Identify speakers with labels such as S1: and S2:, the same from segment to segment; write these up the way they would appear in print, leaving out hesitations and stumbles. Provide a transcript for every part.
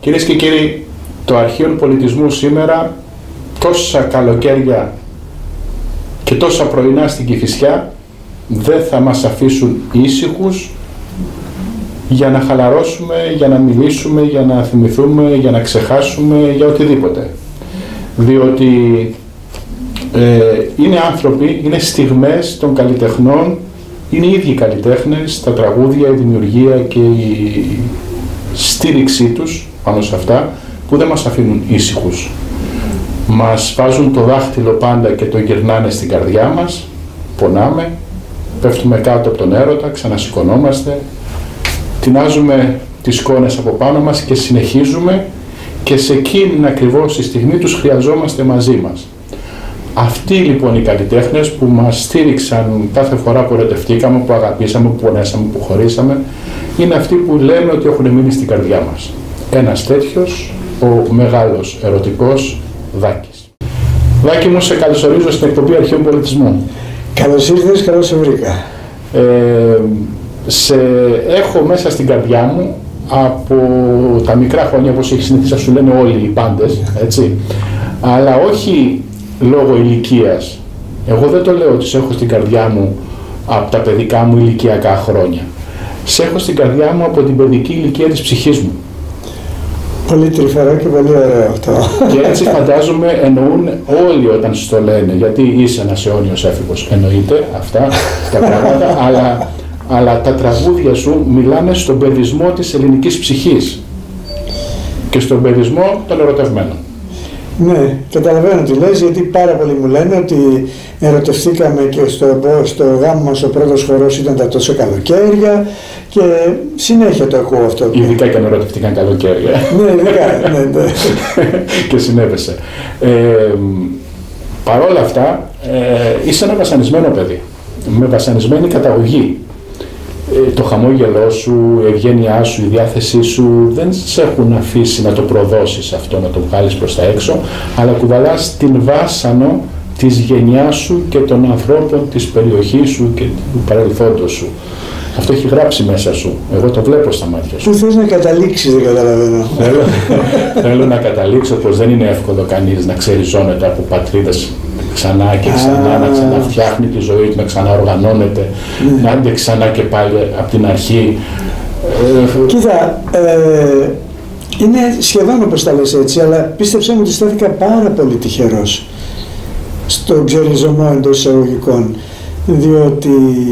S1: Κυρίες και κύριοι, το Αρχείο Πολιτισμού σήμερα, τόσα καλοκαίρια και τόσα πρωινά στην Κηφισιά, δεν θα μας αφήσουν ήσυχους για να χαλαρώσουμε, για να μιλήσουμε, για να θυμηθούμε, για να ξεχάσουμε, για οτιδήποτε. Διότι είναι άνθρωποι, είναι στιγμές των καλλιτεχνών, είναι οι ίδιοι καλλιτέχνες, τα τραγούδια, η δημιουργία και η στήριξή τους πάνω σε αυτά που δεν μας αφήνουν ήσυχους. Μας βάζουν το δάχτυλο πάντα και το γυρνάνε στην καρδιά μας, πονάμε, πέφτουμε κάτω από τον έρωτα, ξανασηκωνόμαστε, τεινάζουμε τις σκόνες από πάνω μας και συνεχίζουμε, και σε εκείνη ακριβώς τη στιγμή τους χρειαζόμαστε μαζί μας. Αυτοί λοιπόν οι καλλιτέχνες που μας στήριξαν κάθε φορά που ερωτευτήκαμε, που αγαπήσαμε, που πονέσαμε, που χωρίσαμε, είναι αυτοί που λέμε ότι έχουν μείνει στην καρδιά μας. Ένας τέτοιος, ο μεγάλος ερωτικός Δάκης. Δάκη μου, σε καλωσορίζω στην εκπομπή Αρχαίων Πολιτισμού.
S2: Καλώς ήρθες, καλώς σε βρήκα.
S1: Σε έχω μέσα στην καρδιά μου από τα μικρά χρόνια, όπως έχει συνηθίσει να σου λένε όλοι οι πάντες, έτσι, αλλά όχι λόγω ηλικίας. Εγώ δεν το λέω ότι σε έχω στην καρδιά μου από τα παιδικά μου ηλικιακά χρόνια. Σε έχω στην καρδιά μου από την παιδική ηλικία της ψυχής μου.
S2: Πολύ τρυφερό και πολύ ωραίο αυτό.
S1: Και έτσι φαντάζομαι εννοούν όλοι όταν σου το λένε, γιατί είσαι ένας αιώνιος έφηβος. Εννοείται αυτά τα πράγματα, αλλά τα τραγούδια σου μιλάνε στον παιδισμό της ελληνικής ψυχής και στον παιδισμό των ερωτευμένων.
S2: Ναι, καταλαβαίνω τι λες, γιατί πάρα πολλοί μου λένε ότι ερωτευτήκαμε και στο γάμο μας ο πρώτος χορός ήταν τα τόσα καλοκαίρια και συνέχεια το ακούω αυτό.
S1: Ειδικά και αν ερωτευτήκαν καλοκαίρια.
S2: Ναι, ειδικά, ναι.
S1: Και συνέβησε. Παρ' όλα αυτά, είσαι ένα βασανισμένο παιδί, με βασανισμένη καταγωγή. Το χαμόγελό σου, η ευγένειά σου, η διάθεσή σου δεν σε έχουν αφήσει να το προδώσεις αυτό, να το βγάλεις προς τα έξω, αλλά κουβαλάς την βάσανο της γενιάς σου και των ανθρώπων της περιοχής σου και του παρελθόντος σου. Αυτό έχει γράψει μέσα σου. Εγώ το βλέπω στα μάτια σου.
S2: Πού θες να καταλήξεις, δεν καταλαβαίνω.
S1: Θέλω να καταλήξω πως δεν είναι εύκολο κανείς να ξεριζώνεται από πατρίδες ξανά και ξανά, να ξαναφτιάχνει τη ζωή του, να ξαναοργανώνεται, να άντε ξανά και πάλι από την αρχή.
S2: Κοίτα, είναι σχεδόν όπως τα λες έτσι, αλλά πίστεψέ μου ότι στάθηκα πάρα πολύ τυχερός στον ξεριζωμό εντός εισαγωγικών, διότι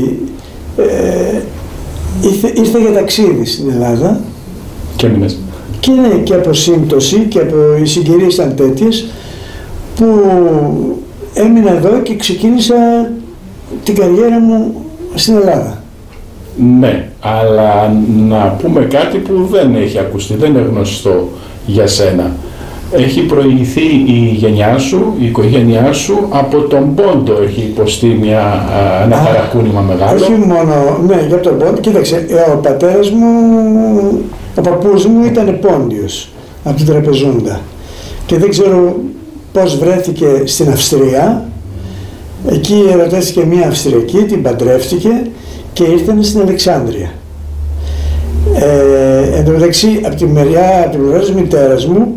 S2: ήρθα για ταξίδι στην Ελλάδα
S1: και έμεινες.
S2: Και ναι, και από σύμπτωση και από οι συγκυρίες ήταν τέτοιες που έμεινα εδώ και ξεκίνησα την καριέρα μου στην Ελλάδα.
S1: Ναι, αλλά να πούμε κάτι που δεν έχει ακουστεί, δεν είναι γνωστό για σένα. Έχει προηγηθεί η γενιά σου, η οικογένειά σου, από τον πόντο έχει υποστεί ένα παρακούνημα μεγάλο.
S2: Όχι μόνο, ναι, για τον πόντο. Κοίταξε, ο πατέρας μου, ο παππούς μου ήταν πόντιος από την Τραπεζούντα και δεν ξέρω πώς βρέθηκε στην Αυστρία. Εκεί ερωτεύτηκε μια Αυστριακή, την παντρεύτηκε και ήρθαν στην Αλεξάνδρεια. Εν τω μεταξύ, από την πλευρά της μητέρας μου,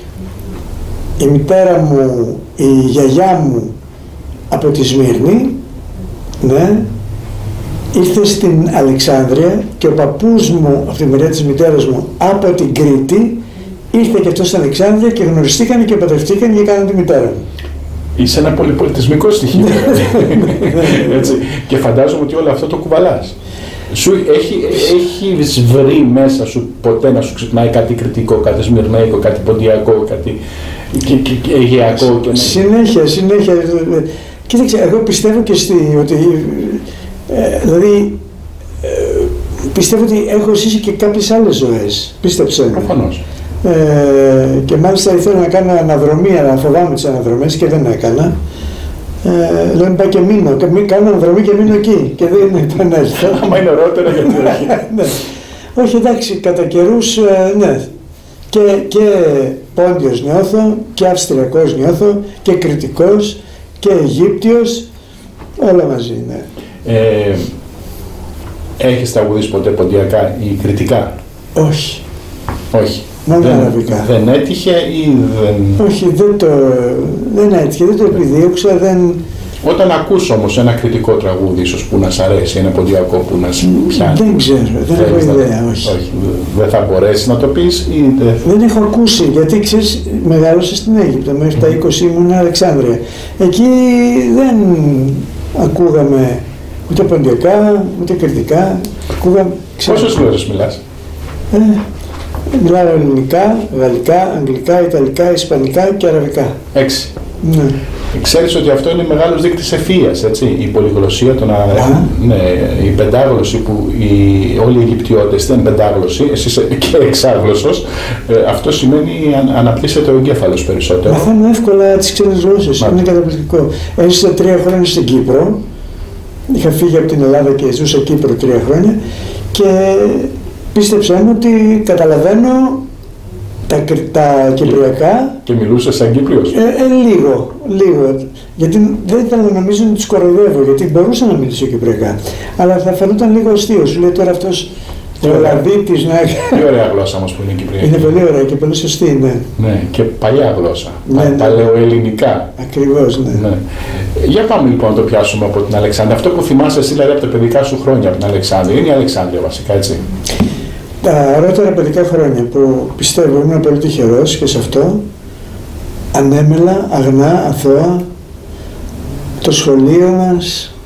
S2: η μητέρα μου, η γιαγιά μου από τη Σμύρνη, ναι, ήρθε στην Αλεξάνδρεια και ο παππούς μου από τη μεριά της μητέρας μου από την Κρήτη ήρθε και αυτό στην Αλεξάνδρεια και γνωριστήκαν και παντρευτήκαν και έκαναν τη μητέρα μου.
S1: Είσαι ένα πολυπολιτισμικό στοιχείο. Έτσι. Και φαντάζομαι ότι όλο αυτό το κουβαλάς. Σου έχεις βρει μέσα σου ποτέ να σου ξυπνάει κάτι κριτικό, κάτι σμυρναϊκό, κάτι ποντιακό, κάτι αιγαιακό?
S2: Συνέχεια. Κοίταξε, εγώ πιστεύω και ότι δηλαδή πιστεύω ότι έχω ζήσει και κάποιες άλλες ζωές, πίστεψέ με.
S1: Προφανώς.
S2: Και μάλιστα ήθελα να κάνω αναδρομή, αλλά φοβάμαι τις αναδρομές και δεν έκανα. Λέω μην πάω και μείνω, κάνω αναδρομή και μείνω εκεί και δεν επανέλθω.
S1: Άμα είναι ωραίτερα, γιατί όχι.
S2: Ναι. Όχι, εντάξει, κατά καιρούς, ναι. Και Πόντιος νιώθω, και Αυστριακός νιώθω, και Κρητικός, και Αιγύπτιος, όλα μαζί, ναι.
S1: Έχεις τραγουδήσει ποτέ ποντιακά ή κρητικά?
S2: Όχι.
S1: Όχι.
S2: Μόνο αραβικά.
S1: Δεν έτυχε ή δεν...
S2: Όχι, δεν έτυχε, δεν το επιδίωξα, δεν...
S1: Όταν ακούς όμως ένα κριτικό τραγούδι, ίσως που να σ' αρέσει, ένα ποντιακό που να σ' πιάνει.
S2: Δεν ξέρω, δεν έχω ιδέα, όχι.
S1: Δεν θα μπορέσεις να το πεις ή...
S2: Δεν έχω ακούσει, γιατί ξέρεις, μεγάλωσα στην Αίγυπτο, μέχρι τα 20 ήμουν Αλεξάνδρεια. Εκεί δεν ακούγαμε ούτε ποντιακά, ούτε κριτικά.
S1: Πόσες γλώσσες μιλάς?
S2: Μιλάω ελληνικά, γαλλικά, αγγλικά, ιταλικά, ισπανικά και αραβικά.
S1: 6.
S2: Ναι.
S1: Ξέρεις ότι αυτό είναι μεγάλος δείκτης ευφυΐας, έτσι, η πολυγλωσσία, ναι, η πεντάγλωση που όλοι οι Αιγυπτιώτες δεν είναι πεντάγλωσοι, εσύ είσαι και εξάγλωσσος, αυτό σημαίνει αναπτύσσεται ο εγκέφαλος περισσότερο.
S2: Μαθαίνω εύκολα τις ξένες γλώσσες, είναι καταπληκτικό. Έζησα 3 χρόνια στην Κύπρο, είχα φύγει από την Ελλάδα και ζούσα Κύπρο 3 χρόνια και πίστεψα μου ότι καταλαβαίνω τα κυπριακά.
S1: Και μιλούσε σαν Κύπριος?
S2: Λίγο. Γιατί δεν ήθελα να νομίζω ότι τους κοροϊδεύω, γιατί μπορούσα να μιλήσω κυπριακά. Αλλά θα φαινόταν λίγο αστείο. Σου λέει τώρα αυτός τρολαδίτης να έχει.
S1: Τι ωραία γλώσσα όμως που είναι η κυπριακή.
S2: Είναι πολύ ωραία και πολύ σωστή, ναι.
S1: Ναι, και παλιά γλώσσα.
S2: Ναι,
S1: παλαιοελληνικά.
S2: Ακριβώς, ναι.
S1: Για πάμε λοιπόν να το πιάσουμε από την Αλεξάνδρεια. Αυτό που θυμάσαι εσύ δηλαδή από τα παιδικά σου χρόνια από την Αλεξάνδρεια, είναι η Αλεξάνδρεια βασικά, έτσι.
S2: Τα ωραίτερα παιδικά χρόνια που πιστεύω ήμουν πολύ τυχερός και σε αυτό, ανέμελα, αγνά, αθώα, το σχολείο μας,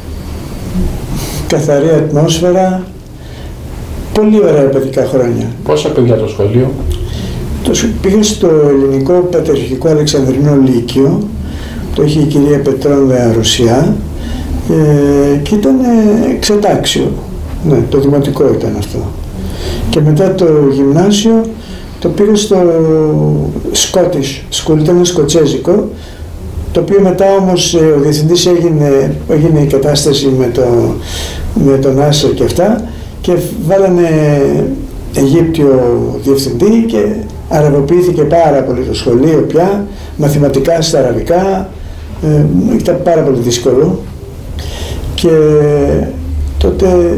S2: καθαρή ατμόσφαιρα, πολύ ωραία παιδικά χρόνια.
S1: Πόσα παιδιά το σχολείο?
S2: Πήγα στο ελληνικό πατριαρχικό Αλεξανδρινό Λύκειο, το είχε η κυρία Πετρόνδα Ρωσιά και ήταν εξετάξιο, ναι, το δημοτικό ήταν αυτό. Και μετά το γυμνάσιο το πήγα στο Scottish School, ήταν σκοτσέζικο, το οποίο μετά όμως ο διευθυντής έγινε η κατάσταση με τον Άσο και αυτά και βάλανε Αιγύπτιο διευθυντή και αραβοποιήθηκε πάρα πολύ το σχολείο πια, μαθηματικά στα αραβικά, ήταν πάρα πολύ δύσκολο και τότε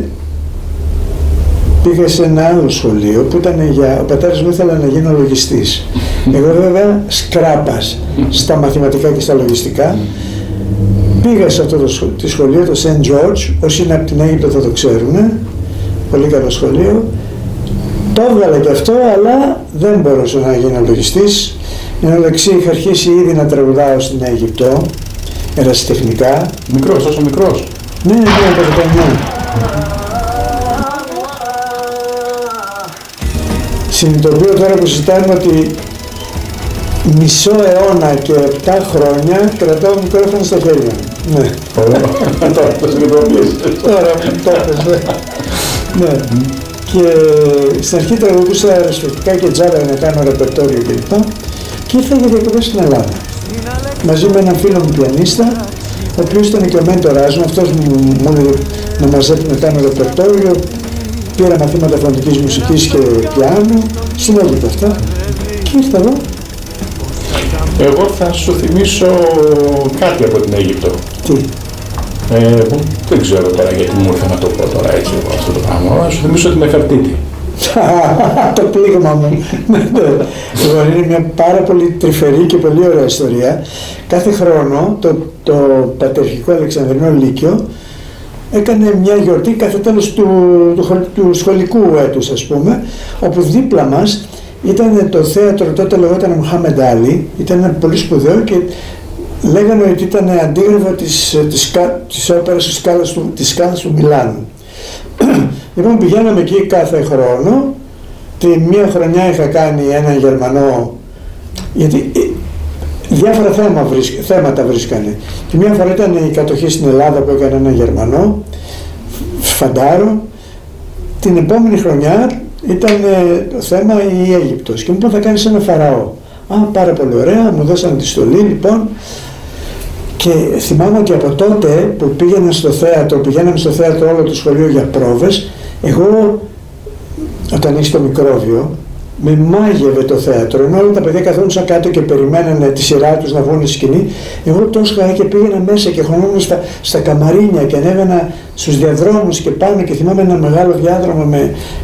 S2: πήγα σε ένα άλλο σχολείο που ήταν ο πατέρας μου ήθελε να γίνω λογιστής. Εγώ βέβαια σκράπας στα μαθηματικά και στα λογιστικά. Πήγα σε αυτό το σχολείο, το St. George, όσοι είναι από την Αίγυπτο θα το ξέρουν, πολύ καλό σχολείο. Το έβγαλα και αυτό, αλλά δεν μπορούσα να γίνω λογιστής. Εν τω μεταξύ είχα αρχίσει ήδη να τραγουδάω στην Αίγυπτο, ερασιτεχνικά.
S1: Μικρός, τόσο μικρός?
S2: Ναι, το 19. Συνειδητοποιώ τώρα που συζητάμε ότι μισό αιώνα και 7 χρόνια κρατάω μικρόφωνο στα χέρια. Ναι.
S1: Τώρα το συνειδητοποιήσεις.
S2: Τώρα μου το έπαιζε. Ναι. Και στην αρχή τραγουδούσα αεροσφαιρικά και τζάρα να κάνω ρεπερτόριο κλπ. Και ήρθα για διακοπές στην Ελλάδα. Μαζί με έναν φίλο μου πιανίστα, ο οποίος ήταν και ο μέντορας μου, αυτός μου έλεγε να μαζεύει να κάνω ρεπερτόριο. Πήρα μαθήματα φωνητικής μουσικής και πιάνου, συνέβητα αυτά και ήρθα εδώ.
S1: Εγώ θα σου θυμίσω κάτι από την Αίγυπτο.
S2: Τι?
S1: Δεν ξέρω τώρα γιατί μου ήρθε να το πω τώρα έτσι αυτό το πράγμα. Σου θυμίσω την Νεφερτίτη.
S2: Το πλήγμα μου. Λοιπόν, είναι μια πάρα πολύ τρυφερή και πολύ ωραία ιστορία. Κάθε χρόνο το πατριαρχικό Αλεξανδρινό Λύκειο έκανε μια γιορτή κάθε τέλος του σχολικού έτους, ας πούμε, όπου δίπλα μας ήταν το θέατρο, τότε λεγόταν Μοχάμεντ Άλι, ήταν πολύ σπουδαίο και λέγανε ότι ήταν αντίγραφο της όπερας της Σκάλας του Μιλάνου. Λοιπόν, πηγαίναμε εκεί κάθε χρόνο, τη μία χρονιά είχα κάνει έναν Γερμανό, γιατί διάφορα θέματα βρίσκανε. Και μία φορά ήταν η κατοχή στην Ελλάδα που έκανε έναν Γερμανό, Φαντάρο. Την επόμενη χρονιά ήταν το θέμα η Αίγυπτος και μου είπαν θα κάνεις ένα Φαραώ. Πάρα πολύ ωραία, μου δώσανε τη στολή λοιπόν. Και θυμάμαι ότι από τότε που πηγαίναμε στο θέατρο όλο το σχολείο για πρόβες, εγώ όταν έχεις το μικρόβιο, με μάγευε το θέατρο, ενώ όλα τα παιδιά καθόντουσαν κάτω και περιμένανε τη σειρά τους να βγουν στη σκηνή. Εγώ τόσο χαρά και πήγαινα μέσα και χωνόμουν στα καμαρίνια και ανέβαινα στους διαδρόμους και πάνω και θυμάμαι ένα μεγάλο διάδρομο με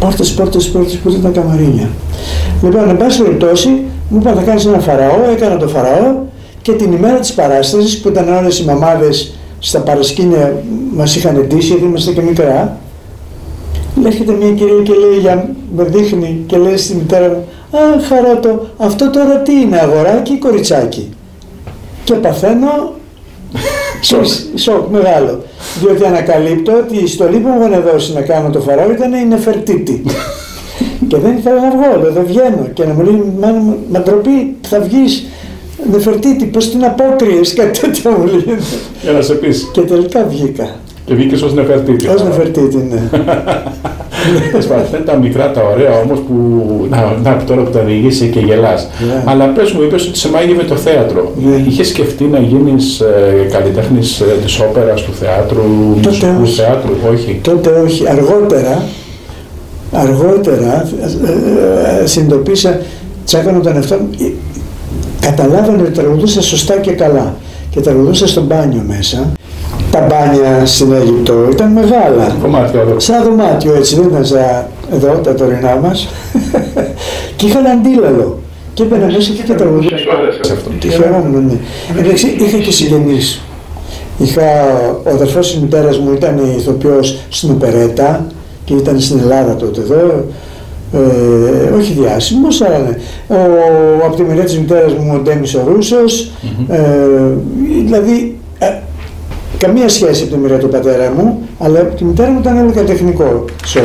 S2: Πόρτες, που ήταν καμαρίνια. Λοιπόν, εν πάση περιπτώσει, μου είπαν θα κάνεις ένα φαραώ, έκανα το φαραώ και την ημέρα της παράστασης που ήταν όλες οι μαμάδες στα παρασκήνια μας είχαν εντύσει, γιατί είμαστε και μικρά. Έρχεται μια κυρία και λέει, με δείχνει και λέει στη μητέρα μου, «Α, Χαρότο, αυτό τώρα τι είναι, αγοράκι ή κοριτσάκι?» Και παθαίνω σοκ μεγάλο, διότι ανακαλύπτω ότι η στολή που μου είχαν δώσει να κάνω το φαραώ ήταν η Νεφερτίτη. Και δεν ήθελα να βγω, δεν βγαίνω. Και να μου λέει, μα ντροπή, θα βγεις Νεφερτίτη, πώς την απόκριες, κάτι τέτοια μου λέει.
S1: Για να σε πεις.
S2: Και τελικά βγήκα.
S1: Και βγήκες ως Νεφερτίτη.
S2: Ως Νεφερτίτη, ναι.
S1: Αυτά είναι τα μικρά τα ωραία όμως που. Να, τώρα που τα διηγείσαι και γελάς.
S2: Yeah.
S1: Αλλά πες μου, είπες ότι σε μάγευε το θέατρο.
S2: Yeah.
S1: Είχες σκεφτεί να γίνεις καλλιτέχνης της όπερας, του θεάτρου, μουσικού θεάτρου, όχι?
S2: Τότε όχι. Αργότερα συνειδητοποίησα, τσάκανα τον εαυτό μου, καταλάβανε ότι τραγουδούσα σωστά και καλά. Και τραγουδούσα στο μπάνιο μέσα. Τα μπάνια στην Αίγυπτο ήταν μεγάλα.
S1: Δωμάτιο.
S2: Σαν δωμάτιο έτσι, δεν ήταν σαν εδώ τα τωρινά μας. Και είχαν αντίλαλο. Και έμπαινα μέσα και τραγουδούσα. Τι χαιρόμουν, ναι. Εντάξει, είχα και συγγενείς. Ο αδερφός της μητέρας μου ήταν ηθοποιός στην Οπερέτα και ήταν στην Ελλάδα τότε εδώ. Όχι διάσημος, αλλά ναι. Από τη μεριά της μητέρας μου ο Ντέμις ο Ρούσος. Δηλαδή, καμία σχέση από τη μοίρα του πατέρα μου, αλλά από τη μητέρα μου ήταν όλο κατεχνικό σοου.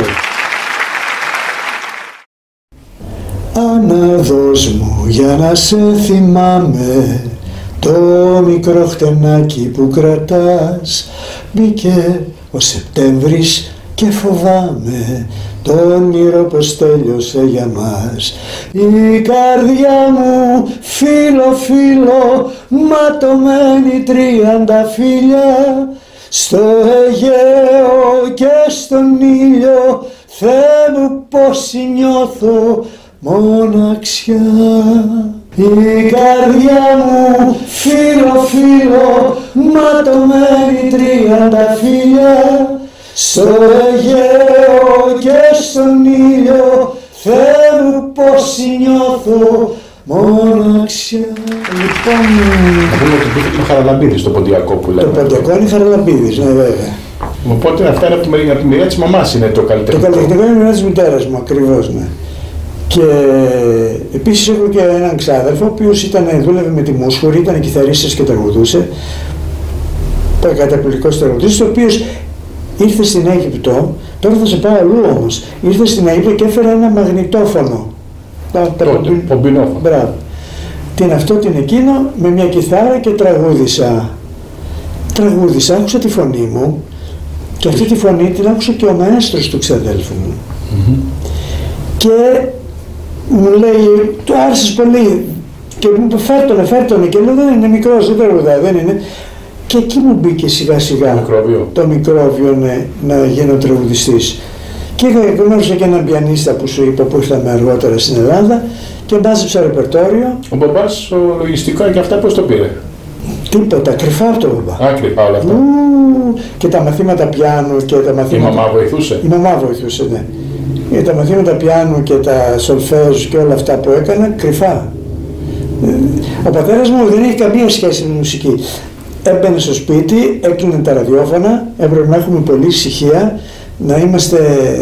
S2: Αναδός μου για να σε θυμάμαι, το μικρό χτενάκι που κρατάς, μπήκε ο Σεπτέμβρης και φοβάμαι το όνειρο πως τέλειωσε για μας. Η καρδιά μου φίλο ματωμένη 30 φύλλα, στο Αιγαίο και στον ήλιο, Θεέ μου πως νιώθω μοναξιά. Η καρδιά μου φίλο ματωμένη 30 φύλλα, στο Αιγαίο και στον ήλιο, Θεέ μου πως νιώθω μοναξιά. Λοιπόν,
S1: να πούμε ότι πήγε το Χαραλαμπίδης το ποντιακό που λέμε.
S2: Το ποντιακό είναι Χαραλαμπίδης, ναι βέβαια.
S1: Οπότε αυτά είναι από τη μεριά της μαμάς είναι το καλλιτεχνικό.
S2: Το καλλιτεχνικό είναι η μεριά της μητέρας μου, ακριβώς, ναι. Και επίσης έχω και έναν ξάδερφο, ο οποίος δούλευε με τη Μούσχουρη, ήταν κιθαρίστας και τραγουδούσε. Καταπληκτικός τραγουδιστής, ο οποίος ήρθε στην Αίγυπτο, τώρα θα σε πάω αλλού όμως. Ήρθε στην Αίγυπτο και έφερε ένα μαγνητόφωνο.
S1: Πομπινόφωνο.
S2: Μπράβο. Την αυτό την εκείνο με μια κιθάρα και τραγούδισα. Άκουσα τη φωνή μου και αυτή τη φωνή την άκουσα και ο μαέστρος του ξαδέλφου μου. Και μου λέει, του άρεσες πολύ και μου είπε φέρτονε και λέω δεν είναι μικρός, δεν τραγουδάει, δεν είναι. Και εκεί μου μπήκε σιγά σιγά το μικρόβιο να γίνω τραγουδιστής. Και γνώρισα και έναν πιανίστα που σου είπα που ήρθαμε αργότερα στην Ελλάδα και μπάζεψα ρεπερτόριο.
S1: Ο μπαμπάς λογιστικά και αυτά πώς το πήρε?
S2: Τίποτα, κρυφά από το μπαμπά.
S1: Κρυφά όλα αυτά.
S2: Και τα μαθήματα πιάνου και τα μαθήματα...
S1: Η μαμά βοηθούσε?
S2: Η μαμά βοηθούσε, ναι. Και τα μαθήματα πιάνου και τα σολφέζ και όλα αυτά που έκανα κρυφά. Ο πατέρας μου δεν έχει καμία σχέση με μουσική. Έμπαινε στο σπίτι, έκλεινε τα ραδιόφωνα, έπρεπε να έχουμε πολλή ησυχία, να είμαστε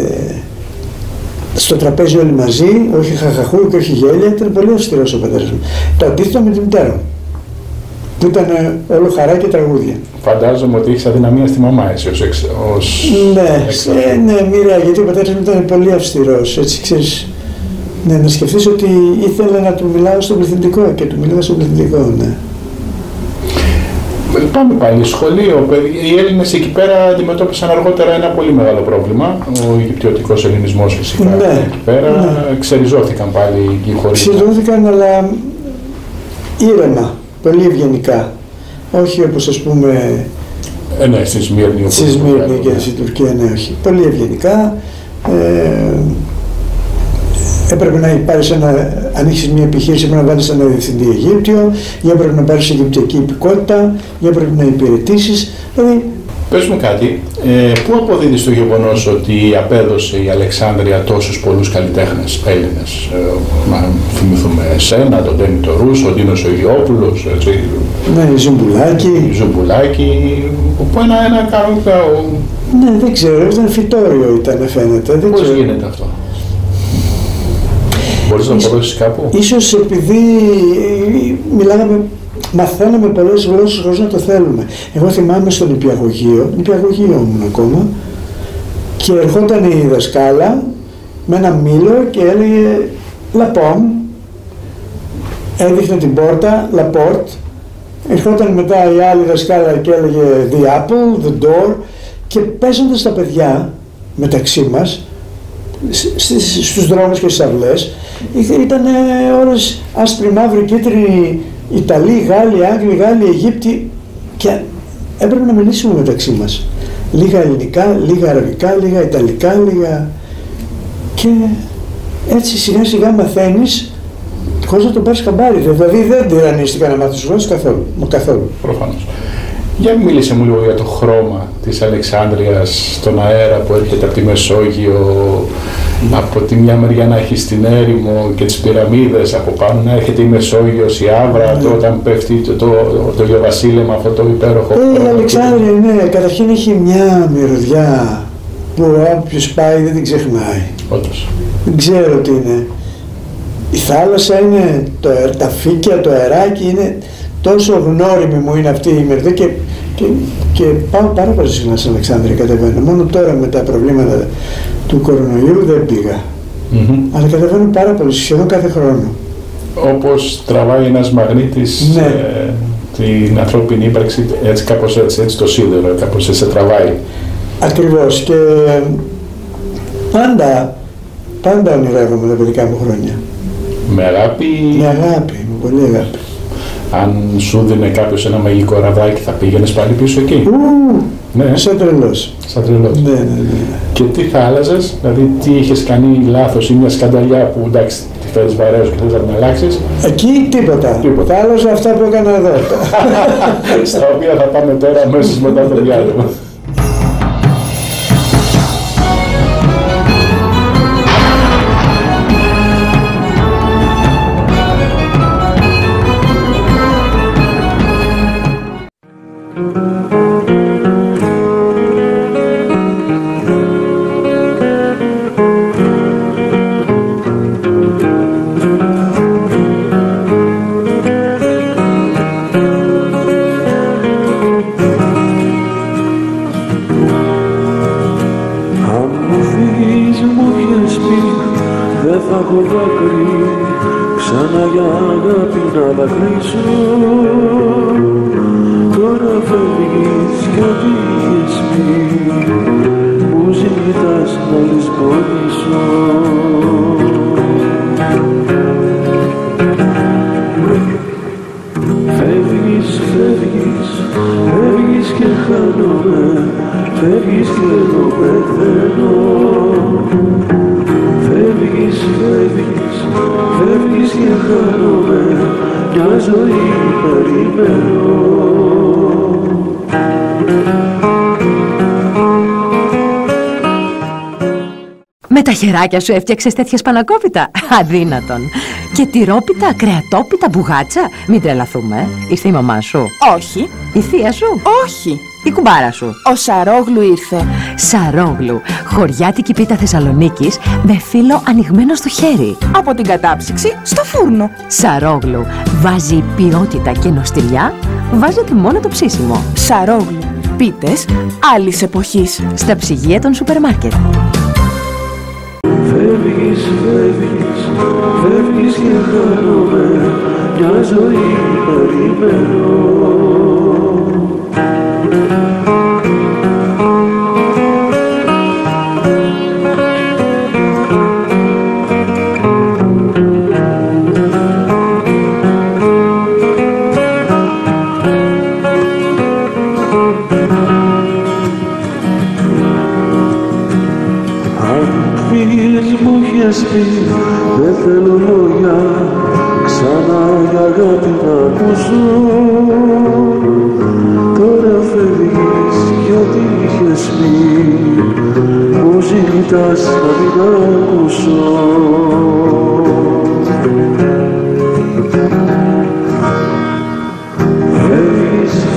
S2: στο τραπέζι όλοι μαζί, όχι χαχαχού και όχι γέλια. Ήταν πολύ αυστηρός ο πατέρας μου. Το αντίθετο με την μητέρα μου, που ήταν όλο χαρά και τραγούδια.
S1: Φαντάζομαι ότι έχεις αδυναμία στη μαμά εσύ ως
S2: ναι, μοίρα, γιατί ο πατέρας μου ήταν πολύ αυστηρός, έτσι ξέρεις. Ναι, να σκεφτείς ότι ήθελα να του μιλάω στο πληθυντικό και του μιλάω στο πληθυντικό, ναι.
S1: Πάμε πάλι, σχολείο, οι Έλληνες εκεί πέρα αντιμετώπισαν αργότερα ένα πολύ μεγάλο πρόβλημα, ο Αιγυπτιωτικός ελληνισμός φυσικά,
S2: ναι,
S1: εκεί πέρα, ξεριζώθηκαν πάλι οι χωρίες.
S2: Ξεριζώθηκαν, αλλά ήρεμα, πολύ ευγενικά, όχι όπως ας πούμε
S1: ναι, στη Σμύρνη
S2: και στην Τουρκία, ναι, όχι, πολύ ευγενικά. Έπρεπε να πάρεις αν έχεις μια επιχείρηση, πρέπει να βάλεις ένα διευθυντή Αιγύπτιο, ή έπρεπε να πάρεις αιγυπτιακή υπηκότητα, ή έπρεπε να υπηρετήσεις. Δηλαδή
S1: Πες μου κάτι, πού αποδίδεις το γεγονός ότι απέδωσε η Αλεξάνδρεια τόσους πολλούς καλλιτέχνες Έλληνες? Θυμηθούμε εσένα, τον Ντένι το Ρούσο, ο Ντίνος ο Ιόπουλος, έτσι.
S2: Ναι, η Ζουμπουλάκη.
S1: Η Ζουμπουλάκη, που ένα κανονικό...
S2: Ναι, δεν ξέρω, ήταν φυτόριο ήταν, φαίνεται.
S1: Πώς γίνεται αυτό? Μπορείς να αποδώσεις κάπου?
S2: Ίσως επειδή μαθαίναμε πολλές γλώσσες χωρίς να το θέλουμε. Εγώ θυμάμαι στο νηπιαγωγείο ήμουν ακόμα, και ερχόταν η δασκάλα με ένα μήλο και έλεγε «La pomme», έδειχνε την πόρτα «La porte», ερχόταν μετά η άλλη δασκάλα και έλεγε «The apple», «The door», και παίζοντας τα παιδιά μεταξύ μας στους δρόμους και στις αυλές, ήταν όλες άσπροι, μαύροι, κίτρινοι, Ιταλοί, Γάλλοι, Άγγλοι, Γάλλοι, Αιγύπτιοι, και έπρεπε να μιλήσουμε μεταξύ μας. Λίγα ελληνικά, λίγα αραβικά, λίγα ιταλικά, λίγα... Και έτσι σιγά σιγά μαθαίνεις χωρίς να τον πάρεις χαμπάρι. Δηλαδή δεν τυραννίστηκα να μάθεις γλώσσες καθόλου.
S1: Προφανώς. Για μίλησε μου λίγο για το χρώμα της Αλεξάνδρειας στον αέρα που έρχεται από τη Μεσόγειο, από τη μια μεριά να έχει την έρημο και τις πυραμίδες, από πάνω να έρχεται η Μεσόγειος, η Άβρα, όταν πέφτει το γεωβασίλεμα, αυτό το υπέροχο.
S2: Η Αλεξάνδρεια, ναι, καταρχήν έχει μια μυρωδιά που όποιος πάει δεν την ξεχνάει.
S1: Όντως. Δεν
S2: ξέρω τι είναι. Η θάλασσα είναι, τα φύκια, το αεράκι είναι τόσο γνώριμη μου είναι αυτή η μερδιά, και πάω πάρα πολύ συχνά στην Αλεξάνδρεια, κατεβαίνω. Μόνο τώρα με τα προβλήματα του κορονοϊού δεν πήγα. Αλλά κατεβαίνω πάρα πολύ, σχεδόν κάθε χρόνο.
S1: Όπως τραβάει ένας μαγνήτης, ναι, την ανθρώπινη ύπαρξη, έτσι κάπως έτσι το σίδερο, κάπως έτσι σε τραβάει.
S2: Ακριβώς, και πάντα ονειρεύομαι τα παιδικά μου χρόνια.
S1: Με αγάπη?
S2: Με αγάπη, με πολύ αγάπη.
S1: Αν σου δίνει κάποιος ένα μαγικό ραβδάκι, θα πήγαινες πάλι πίσω εκεί?
S2: Ναι. Σαν τρελός.
S1: Σαν τρελός.
S2: Ναι.
S1: Και τι θα άλλαζες, δηλαδή τι είχες κάνει λάθος ή μια σκανταλιά που εντάξει τη φέρεις βαρέως και θες να την αλλάξεις?
S2: Εκεί τίποτα. Θα άλλαζα αυτά που έκανα εδώ.
S1: Στα οποία θα πάμε τώρα αμέσως μετά το διάλειμμα.
S3: Με τα χεράκια σου έφτιαξες τέτοια σπανακόπιτα? Αδύνατον. Και τυρόπιτα, κρεατόπιτα, μπουγάτσα? Μην τρελαθούμε. Ήρθε η μαμά σου?
S4: Όχι.
S3: Η θεία σου?
S4: Όχι.
S3: Η κουμπάρα σου?
S4: Ο Σαρόγλου ήρθε.
S3: Σαρόγλου, χωριάτικη πίτα Θεσσαλονίκης με φύλλο ανοιγμένο στο χέρι.
S4: Από την κατάψυξη στο φούρνο.
S3: Σαρόγλου, βάζει ποιότητα και νοστιλιά, βάζεται μόνο το ψήσιμο.
S4: Σαρόγλου, πίτες άλλης εποχής.
S3: Στα ψυγεία των σούπερ μάρκετ.
S5: Φεύγεις, φεύγεις, φεύγεις και χάνομαι, μια ζωή περιμένω. Δεν θέλω λόγια, ξανά για αγάπη να ακούσω.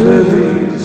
S5: φεύγεις.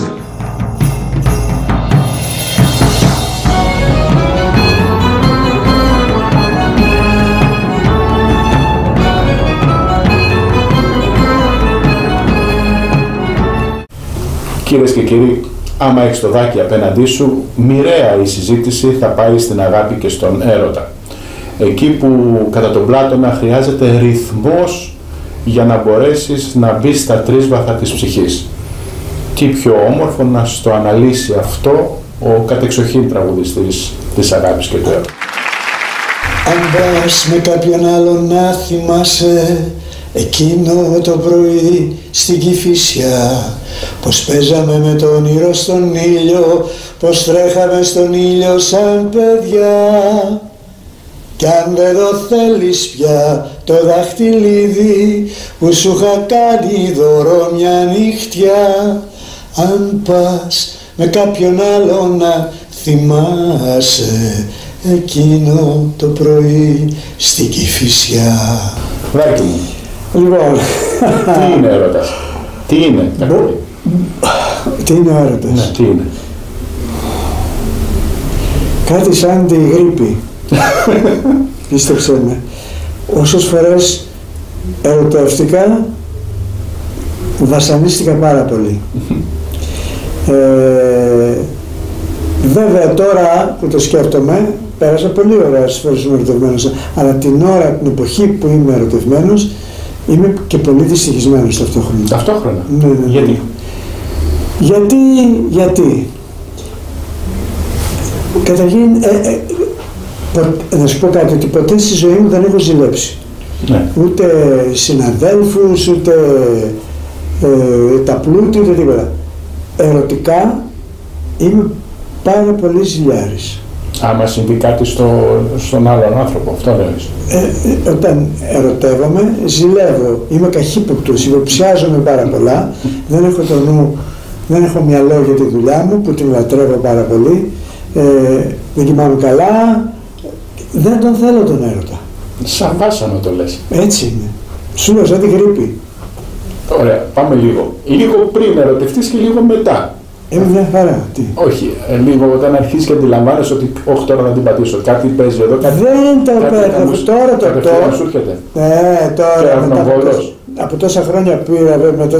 S1: Κυρίες και κύριοι, άμα έχεις το δάκι απέναντί σου, μοιραία η συζήτηση θα πάει στην αγάπη και στον έρωτα. Εκεί που κατά τον Πλάτωνα χρειάζεται ρυθμός για να μπορέσεις να μπεις στα τρίσβαθα της ψυχής. Τι πιο όμορφο να στο αναλύσει αυτό ο κατεξοχήν τραγουδιστής της αγάπης και του έρωτα.
S2: Αν πας με κάποιον άλλον να θυμάσαι εκείνο το πρωί στην Κηφισιά, πως παίζαμε με τον όνειρο στον ήλιο, πως τρέχαμε στον ήλιο σαν παιδιά. Κι αν δεν το θέλεις πια το δαχτυλίδι που σου είχα κάνει δώρο μια νύχτια, αν πας με κάποιον άλλο να θυμάσαι εκείνο το πρωί στην Κηφισιά.
S1: Βάρκη μου,
S2: Λοιπόν,
S1: τι είναι έρωτας, τι είναι τραγούδι,
S2: τι είναι ο έρωτας?
S1: ναι, τι είναι?
S2: Κάτι σαν τη γρίπη. Πίστεψέ με. Όσες φορές ερωτεύτηκα, βασανίστηκα πάρα πολύ. Βέβαια τώρα που το σκέφτομαι, πέρασα πολύ ωραία στις φορές που είμαι ερωτευμένος, αλλά την ώρα, την εποχή που είμαι ερωτευμένος, είμαι και πολύ δυστυχισμένος ταυτόχρονα.
S1: Ταυτόχρονα?
S2: Ναι. Γιατί. Καταρχήν, να σου πω κάτι, ότι ποτέ στη ζωή μου δεν έχω ζηλέψει.
S1: Ναι.
S2: Ούτε συναδέλφους, ούτε τα πλούτη, ούτε τίποτα. Ερωτικά είμαι πάρα πολύ ζηλιάρης.
S1: Άμα συμβεί κάτι στον άλλον άνθρωπο, αυτό λες.
S2: Όταν ερωτεύομαι, ζηλεύω, είμαι καχύποπτος, υποψιάζομαι πάρα πολλά, δεν έχω το νου, δεν έχω μυαλό για τη δουλειά μου που την λατρεύω πάρα πολύ, δεν κοιμάμαι καλά, δεν τον θέλω τον έρωτα.
S1: Σαν βάσανο το λες.
S2: Έτσι είναι. Σου λέω σαν τη γρίπη.
S1: Ωραία, πάμε λίγο. Λίγο πριν ερωτευτείς και λίγο μετά.
S2: Είναι μια χαρά. Τι.
S1: Όχι, λίγο όταν αρχίσεις και αντιλαμβάνεσαι ότι όχι τώρα να την πατήσω, κάτι παίζει εδώ, κάτι...
S2: Δεν το παίρνω, τώρα το
S1: κατευθείαν σου έρχεται.
S2: τώρα
S1: Και
S2: μετά
S1: αυνοβόλος.
S2: από τόσα χρόνια πήρα μετά